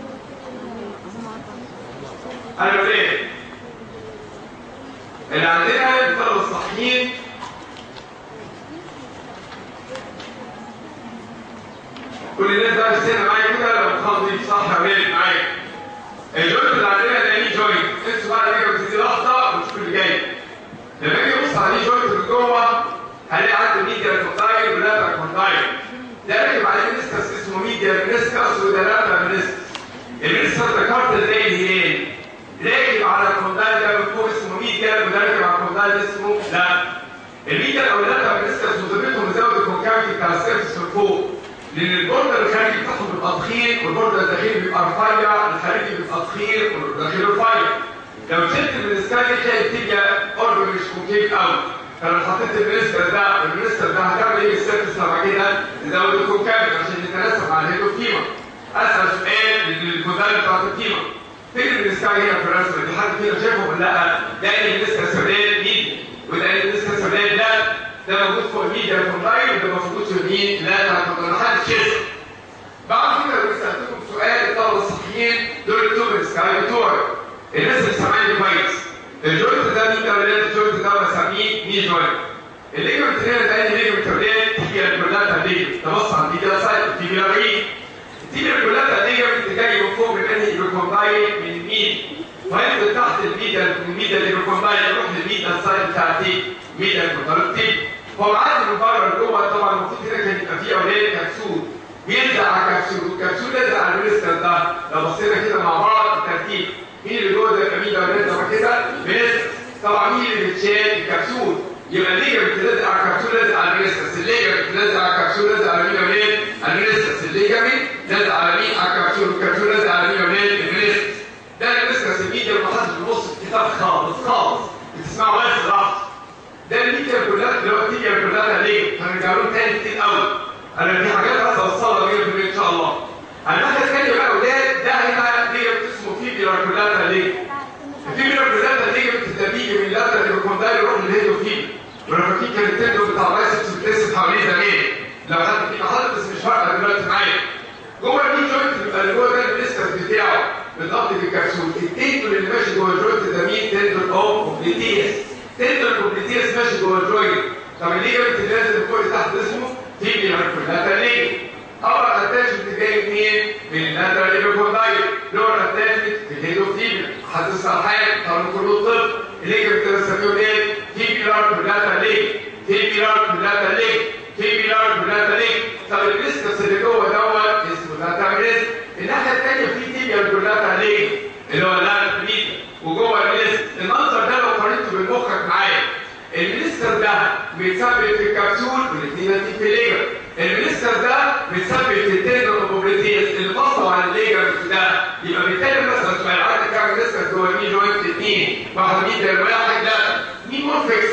قالوا ليه؟ اللي عندنا الطلبه الصحيين كل الناس بقى في السنه معايا كده لو الخط دي صح ولا معايا. الجوينت اللي عندنا ده ني جوينت، انتوا بقى تيجي بتدي لحظه ونشوف اللي جاي. لما اجي ابص على ني جوينت اللي جوه هلاقي عندي ميديا كوندايل ولاتر كوندايل. ده راكب عليه منسكس اسمه ميديا منسكس وده لاتر منسكس. المنسكس ده كارتل زي الهيل. راكب على الكوندايل ده من فوق اسمه ميديا وده راكب على الكوندايل اسمه لا. الميديا او اللاتر منسكس وظيفتهم مزود الكونكافيتي بتاع السيرفس من فوق. لان البوردر الخارجي بتاعهم بيبقى تخين والبوردر الداخلي بيبقى رفيع، الخارجي بيبقى تخين والداخلي رفيع. لو شلت المنسكات دي تلاقي التيبيا قرب مش كونكيف قوي. فلو حطيت المنسكر ده المنسكر ده هتعمل ايه بالسيرفس لما كده؟ تزود الكونكافيتي عشان يتناسب مع الهيدروكيما. اسال سؤال للكوندايل بتاعت الكيما. فين المنسكاي هنا في الرسمه دي؟ حد فينا شايفه ولا لا؟ ده المنسكر سوداء ميديا وده المنسكر سوداء لا. ده موجود فوق الميديا الكوندايل وده موجود في المين لا تحت محدش يسال. بعد كده لو سالتكم سؤال الطلبه الصحيين دول التو منسكاي بتوعي. الناس اللي سامعيني كويس. الجوينت ده مين ده ولاد الجوينت ده بسميه ني جوينت. الليجمنت هنا ده انهي ليجمنت ولاد؟ تيجي الكولاتا ليجمنت. تبص على الميديا سايد تيجي لغايه. تيجي الكولاتا ليجمنت جاي من فوق من انهي الكوندايل من الميد. وهينزل تحت الميديا من الميديا الكوندايل يروح للميديا السايد بتاعتي ميديا الكوندايل. هو معدي من بره لجوه طبعا المفروض هنا كان يبقى فيه اولاد كبسول. بيلزق على الكبسول والكبسول لازق على المنسكر ده. لو بصينا كده مع بعض الترتيب مين اللي جوه ده؟ مين ده ولاد ده كده؟ منسكس. طبعا مين اللي بيتشال؟ الكبسول. يبقى الليجمنت لازق على الكبسول لازق على المنسكس، الليجمنت لازق على الكبسول لازق على مين يا ولاد؟ المنسكس، الليجمنت لازق على مين؟ على الكبسول، والكبسول لازق على مين يا ولاد؟ المنسكس. ده المنسكس الميديا اللي محدش بيبص في الكتاب خالص خالص. بتسمعوا بس لحظه. ده الميديا كلها دلوقتي الميديا كلها ليه؟ هنرجع لهم تاني كتير قوي. انا في حاجات عايز اوصلها بيها في ان شاء الله. الناحيه الثانيه بقى اولاد ده هنا ليجمنت اسمه فيبيولار كولاتا ليه؟ الفيبيولار كولاتا ليجمنت ده بيجي من اللاترال للكوندايل يروح للهيدروفيل. ولو فاكرين كان التندو بتاع الرايسبس بتلسف حواليه زمان. لو حد فينا حاطط بس مش فارقه دلوقتي معايا. جوه الني جوينت بيبقى اللي جوه ده المنسكس بتاعه بالضبط في الكبسول. التندو اللي ماشي جوه الجوينت ده مين؟ تندو اوف كوبليتيس. تندو كوبليتيس ماشي جوه الجوينت. طب الليجمنت اللي نازل من فوق تحت اسمه فيبيولار كولاتا ليجمنت. أول اتاتشمنت جاي منين؟ من اللاترال للكوندايل. لور اتاتشمنت في الهيدروفيبيا. هتسأل حاجه طبعا كله طب. الليجمنت ده بنسميه ايه؟ فيبيولار كولاتا ليجمنت. فيبيولار كولاتا ليجمنت. فيبيولار كولاتا ليجمنت. طب المنسكس اللي جوه دوت اسمه لاتر منسكس. الناحيه الثانيه في تيبيال كولاتا ليجمنت اللي هو اللاتر ميديا وجوه المنسكس. المنظر ده لو قارنته بمخك معايا. المنسكس ده بيتثبت في الكبسول والاثنين في الليجمنت. المنسكس ده بيتثبت في التندون اوبليتيس اللي فصلوا عن الليجمنت ده. يبقى بالتالي مثلا سؤال عندك كام منسكس جوه المين جوينت؟ اثنين. واحد ميديا واحد لا. مين مور فيكس؟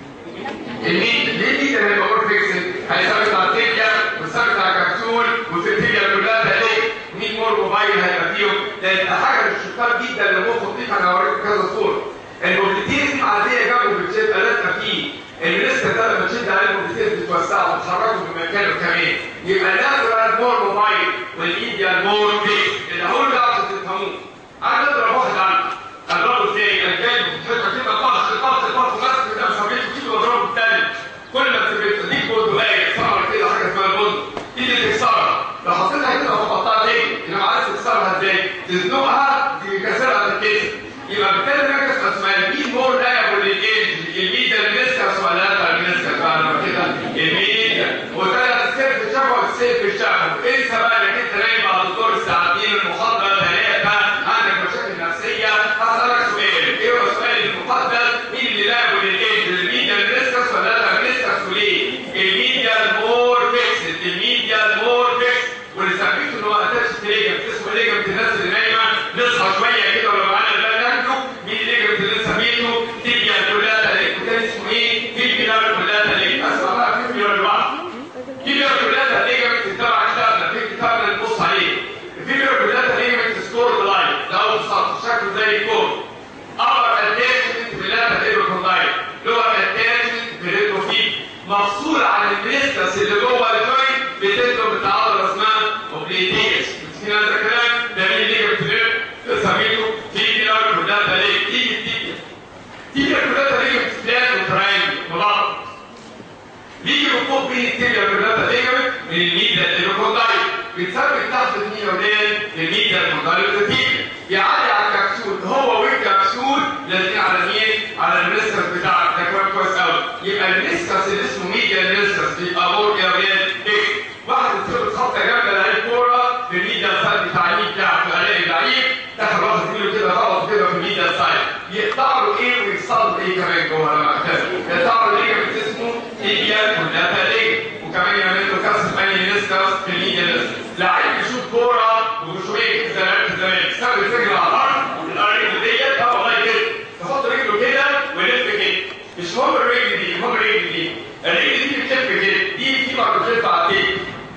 المين ليه الميديا هيبقى مور فيكس؟ هيثبت على التيبيا وثابت على الكبسول وفي التيبيا كلها ليه؟ مين مور موبايل هيبقى فيهم؟ لان حاجه مش شطار جدا اللي مخه خطيف. انا هوريكم كذا صوره. الموبيليتيز معديه جنبه بتشد لازقه فيه. المنسكس ده لما تشد عليه الموبيليتيز بتوسعه وتحركه من مكانه كمان. يبقى اللاترال مور موبايل والميديا مور فيكس. اللي هقول ده عشان تفهموه. انا اضرب واحد عنه. اضربه ازاي؟ انا جاي بتحط كده طرف طرف طرف ماسك كده مسميته كده واضربه بالتاني. كل ما تديك بندقيه صعبه كده حاجه اسمها البندق. تيجي تكسرها. لو حطيتها كده وخبطتها تاني انما عايز تكسرها ازاي؟ تزنقها تكسرها تتكسر. يبقى بالتالي مركز اسمها المين مور لايبل للايدج. الميديا المنسكس ولا لا المنسكس بقى لما كده الميديا. وده السيف الشفوي والسيف الشفوي. انسى بقى انك انت نايم مع دكتور الساعه اتنين المحاضره ثلاثه عندك مشاكل نفسيه. هسالك سؤال. ايه هو السؤال المقدس؟ مين اللي لايبل للايدج؟ الميديا المنسكس ولا لا المنسكس وليه؟ الميديا المور فيكس. الميديا المور فيكس. واللي ثبته ان هو اتاتش ليجمنت اسمه ليجمنت. الناس اللي نايمه نصحى شويه كده ولو معانا مين الليجمنت اللي سميته؟ تيبيا كولاتا ليجمنت. وده اسمه ايه؟ فيبيولار كولاتا ليجمنت. اسمع بقى فيبيولار لوحده. فيبيولار كولاتا ليجمنت تبع كتابنا في كتابنا اللي نبص عليه. الفيبيولار كولاتا ليجمنت سكور لاين. ده اول سطر شكله زي الكور. ابر اتاتشمنت كولاتا ليجمنت. لور اتاتشمنت بالريتروفيل. مفصول عن المنسكس اللي جوه الجوينت بتندم بالتعاضد اسمها اوبليتيس. متفقين على الكلام؟ ده مين الليجمنت اللي سميته؟ فيبيولار كولاتا ليجمنت. تيجي تيجي تيبيا كولاتا ليجمنت فلات وتراينجل مضاد. بيجي من فوق بين التيبيا كولاتا ليجمنت من الميديا للكوندايل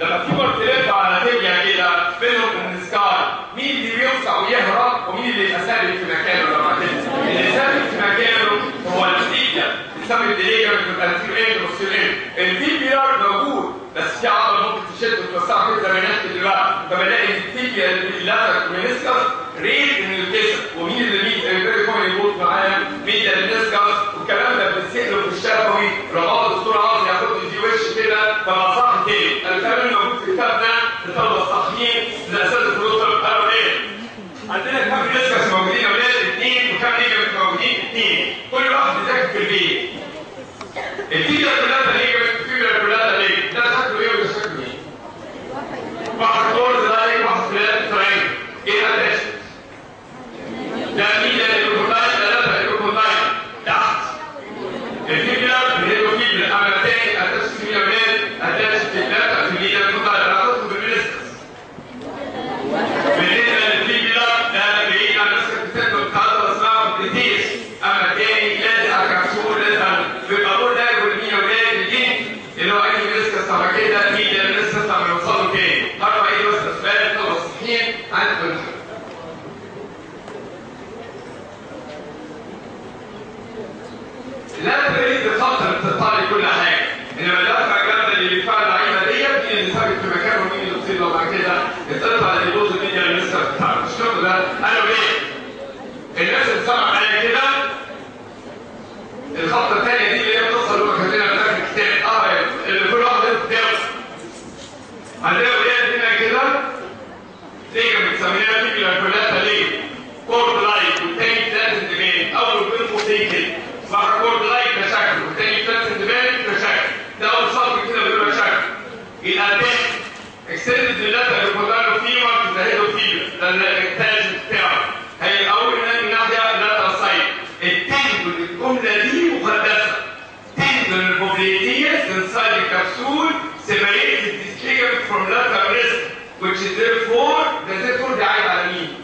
لما في مرتبات على تبيا كده بينهم السكاي، مين اللي بيوسع ويهرب ومين اللي يبقى ثابت في مكانه لما تنزل؟ اللي ثابت في مكانه هو الفيبيا، بيسمى الديليجر بتبقى التير اند والسير اند. الفيبيا موجود بس في عضله ممكن تشد وتوسعها كده زي ما الناس دلوقتي، فبلاقي الفيبيا اللي لفت منسكس ريد من الجسم. ومين اللي مين اللي كمان يبوظ معايا؟ ميديا المنسكس. والكلام ده بنسأله في الشفوي، رباط الدكتور عاوز ياخد لي وش كده فبقى صح تاني. الكلام اللي موجود في كتابنا لطلبه الصحيين لاساس الدكتور قالوا ايه؟ عندنا كام منسكس موجودين يا ولاد؟ اثنين. وكام ليجمنت موجودين؟ اثنين. كل واحد بيذاكر في البيت. الفيبيا كلها ليجمنت، الفيبيا كلها ليجمنت. ده شكله ايه وده شكله ايه؟ واحد كورز لايك، واحد فلات تراين. ايه هذا؟ ده ميديا الكوكولاين، ثلاثة الكوكولاين تحت. الفيبيا بنقول فيبيا، اما الثاني اتاش في اليمين، اتاش في ثلاثة في الميديا الكوكولاين، علاقته بالمنسكس. بالنسبة للفيبيا ده بعيد عن مسكة التندون بتاعته اسمها بريتيس، اما الثاني لازق على كبسول، لازق بيبقى بقول ده يقول مين يا ولاد الجين اللي هو اي منسكس طبعا كده ميديا المنسكس لما يوصلوا تاني. هربع ايه بس اسباب الطلبة الصحيين عندكم. لا تريد بخاطر بتطلع لي كل حاجه، انما الدفع الجامده اللي بيدفع اللعيبه ديت مين اللي ثابت في مكانه ومين اللي بتصير له بعد كده تطلع اللي يبوظ الميديا اللي لسه بتاعته. مش كده ده؟ قالوا ليه؟ الناس اللي سمع معايا كده الخطه الثانيه دي اللي هي بتوصل اللي هم كاتبينها في الكتاب اه اللي كل واحد له كتاب. عندنا ولاد هنا كده ليه بنسميها فيبيلا كلها ليه؟ كورد لايك والثاني ثلاث انتباه، اول بين قوسين كده اسمها كورد لايك كشكل والثاني ثلاث انتباه كشكل. ده اول سطر كده بيقول شكل. الاتاك اكستندد للاتاك الكوندايلو فيمر تزهده فيبر، ده الانتاج بتاعه. هي اول ناحيه لاترال سايد. التندل الجمله دي مقدسه. تندل البوبليتيس inside the capsule separates this ligament from lateral wrist which is therefore ده therefore دي عايد على مين؟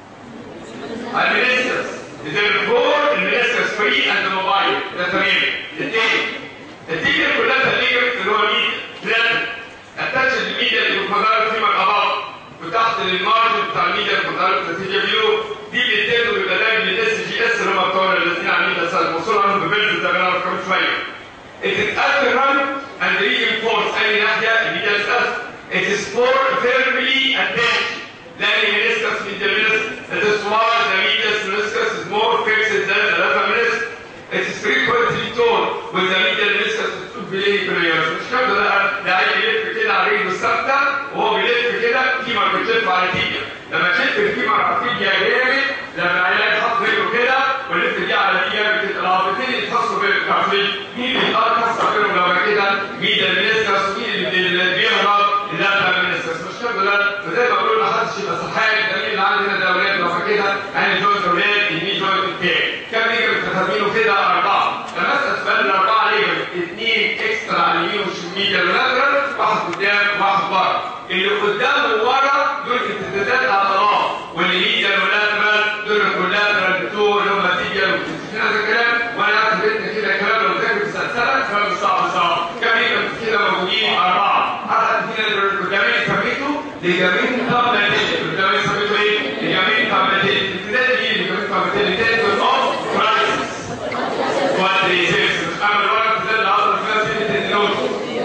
على المنسكس. therefore المنسكس free and mobile. ده تمام. التاني التيجر كلها الليجمنت اللي هو مين؟ بلاد اتاتش الميديا اللي بيكونها فيما الاباط وتحت المارجن بتاع الميديا اللي بيكونها في بيو دي بيتاخدوا بيبقى دايما الاس جي اس اللي هم بتوع الاثنين عاملين ده الموصول عنهم ببيلز زي ما نعرف كمان شويه. اتتاثر رن اند reinforce اي ناحيه الميديا اس it is for firmly attached لان المنسكس ميديا منسكس that is why the medial meniscus is more fixed than the lateral meniscus. It is frequently torn with the medial meniscus بليه برياس. مش كده ده ده هيلف كده على رجله الثابته وهو بيلف كده فيمر بتلف على تيبيا. لما تلف الفيمر على تيبيا جامد لما العيان يحط رجله كده ويلف دي على تيبيا العضلتين يتحصوا بالكعبين. مين اللي يقدر يحصل بينهم لما كده؟ مين المنسكس ومين اللي بيهرب؟ اللاترال المنسكس. مش كده ده فزي ما بقول لحدش يبقى صحيح. الدليل اللي عندنا ده اولاد لما كده انهي جوينت اولاد الني جوينت التاني. كام ليجمنت متخزنينه كده؟ اربعه. لما اسال سؤال الاربعه ليجمنت اثنين اكسترا على اليمين والشمال اللاترال واحد قدام واحد ورا. اللي قدام وورا دول امتدادات عضلات واللي ميديال واللاترال دول الكولاترال بتوع اللي هم تيجيال وبتنسينا هذا الكلام. وانا قاعد بيتنا كده كلام لو ذاكر في سلسله كلام صعب صعب. كام ليجمنت كده موجودين؟ اربعه. حتى فينا اللي قدامين سميته لجميع طابلتين. قدامين سميته ايه؟ لجميع طابلتين. الامتداد دي لجميع طابلتين الثالث اوف كرايسيس كوادريسيس. اما الورق امتداد العضله فيها سنه النوز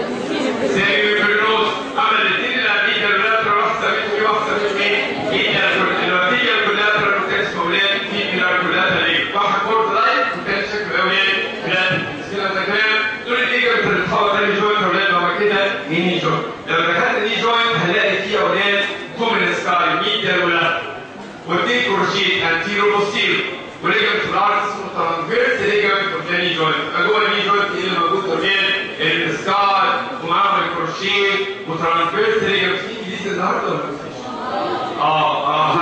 سيريو برينوز. اما الاثنين اللي قبليه ده اللاترال واحد سميته ايه واحد سميته ايه؟ ايه الوتيجه الكولاترال والثاني اسمه اولاد فيبيلار كولاترال ايه؟ واحد كورد لايت والثاني شكله اولاد بلاد. كده ده كلام. دول الليجمنت اللي بتحول تاني جوينت اولاد لما كده ميني جوينت. لو دخلت ني جوينت هنلاقي فيه اولاد كومن سكاي ميديال ولا واثنين كروشيت انتيرو بوستيرو وليجمنت في العرض اسمه ترانسفيرس ليجمنت اوف ذا ني جوينت. جوه الني جوينت ايه اللي موجود اولاد؟ السكاي ومعاهم الكروشيت وترانسفيرس ليجمنت. في انجليزي النهارده ولا مفيش؟ اه اه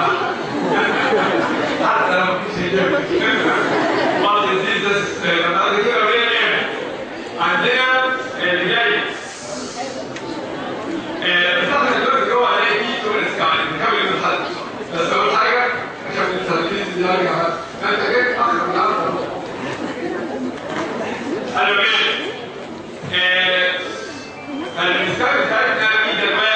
حتى لو مفيش بعض الديزيز بعد كده اولاد عندنا اللي جاي بتاخد دلوقتي جوه على دي تقول سكاي نكمل المحل. بس اول حاجه عشان التركيز دي ارجع بس انت جاي اخر من النهارده قالوا ايه؟ السكاي بتاعتنا ميدل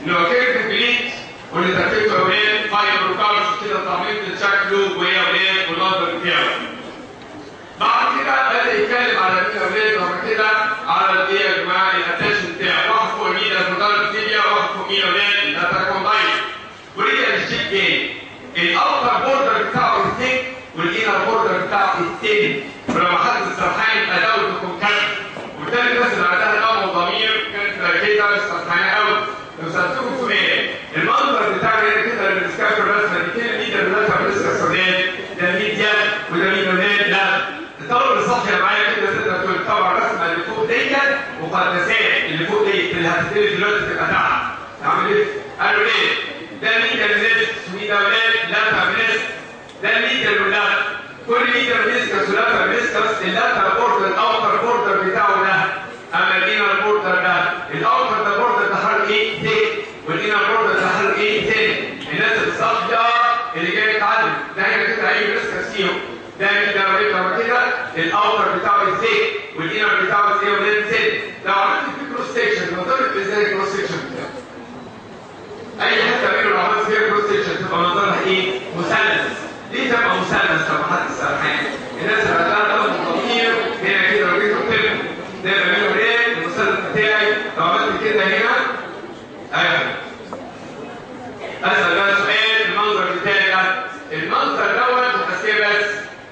ان هو كيرف بليت واللي تركيبته اولاد فايبر وكارش كده طعمين شكله وهي اولاد والنظر بتاعه. بعد كده بدا يتكلم على مين اولاد وبعد كده على ايه يا جماعه الاتاشن بتاعه، واحد فوق مين المدرب تيبيا وواحد فوق مين اولاد الاتاكوندايل. ورجع للشيك تاني الاوتر بوردر بتاعه الثيك والانر بوردر بتاعه الثين، ولما حد السرحان يبقى دوله كونكاكت. وبالتالي الناس اللي عندها نوم وضمير كانت كده سرحانه قوي. لو سالتكم سؤال المنظر بتاعنا هنا كده اللي بنسكاف الرسمه دي كده مين اللي بنسكاف لسه السودان ده ميديا وده مين ولاد؟ لا الطلبه اللي صاحيه معايا كده تقدر تقول طبعا الرسمه اللي فوق ديت مقدسات، اللي فوق ديت اللي هتتقلب دلوقتي تبقى تحت. عامل ايه؟ قالوا ليه؟ ده ميديا ليست وميديا ولاد لا ليست ده الميديا ولاد كل ميديا ليست ثلاثه ليست اللاتر بوردر الاوتر بوردر بتاعه ده اما الانر بوردر ده الاوتر ده بوردر ده حرف ايه؟ ثيك والانر بوردر ده حرف ايه؟ ثين. الناس اللي صاحيه اللي جايه تعلم ده هنا كده هيجي لسه فيهم ده ميديا ولاد كده الاوتر بتاعه ثيك والانر بتاعه ايه ولاد؟ ثين. لو عملت في كروس سيكشن منطقه ازاي الكروس سيكشن بتاعه؟ اي حته منه لو عملت فيها كروس سيكشن تبقى منظرها ايه؟ مثلث. ليه تبقى مثلث لو حد سرحان؟ الناس اللي عندها ضغط ضمير هنا كده لو جيت قلت لهم ده بعمله ايه؟ المثلث بتاعي لو عملت كده هنا ايوه. اسال بقى سؤال المنظر بتاعي ده المنظر دوت متساوي بس.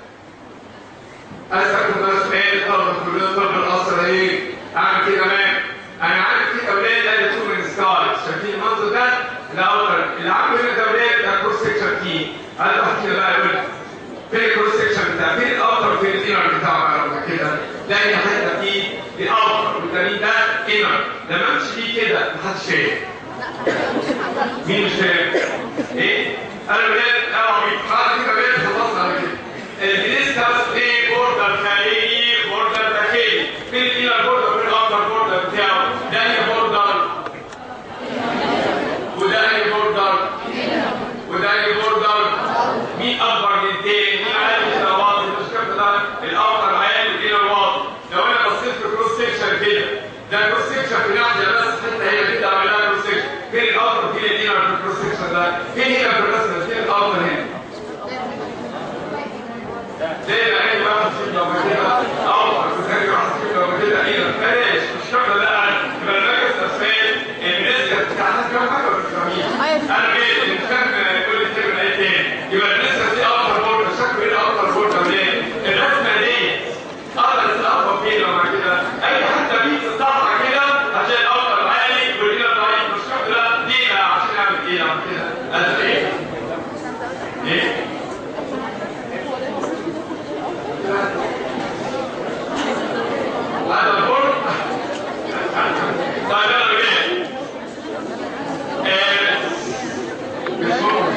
اسالكم بقى سؤال الطلبه في كليه الطب القصر ايه؟ اعمل كده معاك. انا عارف في اولاد لا يكون من سكاي شايفين المنظر ده؟ الاوتر اللي عامل هنا ده اولاد ده كروس سيكشن فيه. هذا واحد كده بقى يقول فين الكروس سيكشن بتاع فين الاوتر وفين الانر بتاعه بقى كده تلاقي حته فيه الاوتر والتاني ده انر. لما امشي فيه كده محدش شايف. مين مش فاهم؟ ايه؟ انا ولاد انا عبيط حاجه كده ولاد خلصنا على كده. الديستانس ايه بوردر خارجي بوردر داخلي فين الانر بوردر وفين الاوتر بوردر بتاعه؟ ده اي بوردر وده اي بوردر وده اي بوردر. مين اكبر من التاني؟ مين عالي من الواطي؟ المشكله ده الاوتر عالي والانر واطي. لو انا بصيت في كروس سيكشن كده ده كروس سيكشن في ناحيه بس حته هي كده اعمل لها كروس سيكشن. فين الاوتر فين الانر في الكروس سيكشن ده؟ فين هنا في الرسمه؟ فين الاوتر هنا؟ زي ما اي واحد فيهم لو كده اوتر وزي واحد فيهم لو كده انر بلاش مش كده. لا يبقى المركز الاسفل النسبه بتاعتها كام حاجه ولا مش فاهمين؟ انا جاي مش فاهم كل الترم ايه تاني. يبقى النسبه دي اوتر بورد شكله ايه الاوتر بورد ليه؟ الرسمه دي اقدر الاوتر فين لو كده اي حته فيه تطلع كده هتلاقي الاوتر عالي والانر ضعيف مش كده. ليه بقى؟ عشان اعمل ايه؟ اعمل كده قد ايه؟ ايه؟ هذا البورد طيب يلا بينا مش مهم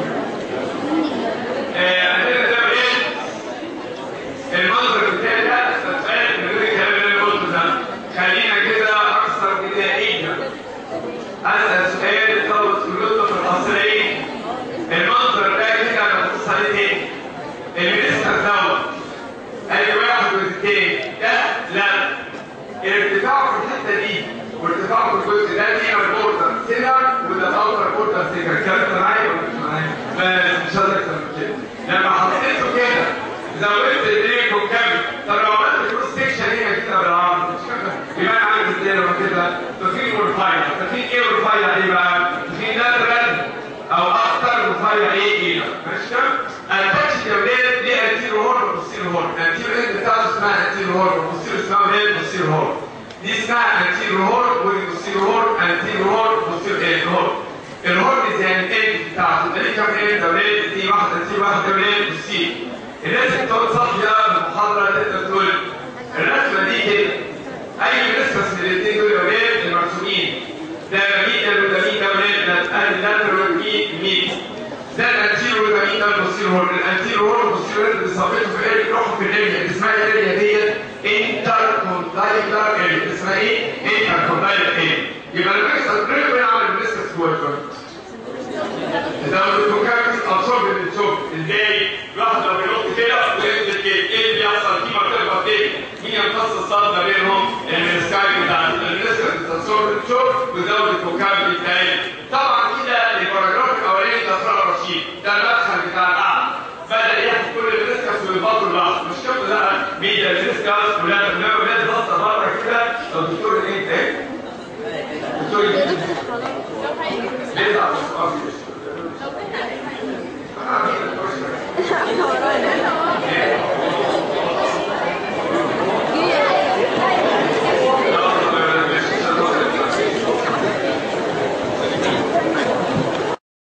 عندنا ده ايه؟ المنظر بتاعي ده استفاد من غير الكلام اللي انا قلته ده. خلينا كده اكثر بدائيا اسال سؤال الطلبه في الطب القصري. المنظر ده كده انا ببص عليه تاني المنستر دوت ادي واحد واثنين ده لا الارتفاع في الحته دي وارتفاعه في الجزء ده دي البوردر سيلر وده الاوتر بوردر سيلر. الكلام معايا ولا مش معايا؟ بس مش هقدر اكتر من كده. لما حطيته كده زودت ايديك وكمل. طب لو عملت كروس سيكشن هنا كده بالعرض مش كده يبقى عامل ازاي لما كده؟ تخين ورفيع. تخين ايه ورفيع ايه بقى؟ تخين ده ترند او اكتر ورفيع ايه ايه ماشي كده؟ التاتش يا ولاد ليه انتيرو هورن وبوستيرو هورن. الانتيرو هيد بتاعته اسمها انتيرو هورن والبوستيرو اسمها ايه؟ بوستيرو هورن. دي اسمها انتيرو هورن والبوستيرو هورن انتيرو هورن وبوستيرو ايه هورن. الهورن زي الايد بتاعته ده ليه كام ايه؟ ده ولاد دي واحده دي واحده ولاد بوستيرو. الناس اللي بتقعد صاحيه المحاضره تقدر تقول الرسمه دي كده اي رسمه من الاثنين دول يا ولاد المرسومين ده مين وده مين ده ولاد ده اللاتر والمين مين ده الانتيرو وده مين ده البوستيرو هورن. الانتيرو هورن والبوستيرو هورن بيثبتوا في ايه؟ بيروحوا في الاريا اللي اسمها الاريا ديت انتر كوندايلر اريا. اسمها ايه؟ انتر كوندايلر اريا. يبقى المكسر بريفر عامل بالنسبه للكويرتر ده الكوكاكس ابسورب الشوك ازاي؟ الواحد لو بينط كده وينزل كده ايه اللي بيحصل؟ في مرتبه كده مين يمتص الصدى بينهم؟ المسكاي بتاع النسبه بتابسورب الشوك وزود الفوكابلري بتاعي. طبعا كده الباراجراف الاولاني ده صار رشيد، ده المدخل بتاع القعده. بدا ياخد كل الريسكس ويبطل لوحده، مش كده بقى ميديا ريسكس ولا ولا ولا بطل بره كده. طب الدكتور ايه ايه؟ الدكتور ايه؟ ليه ده؟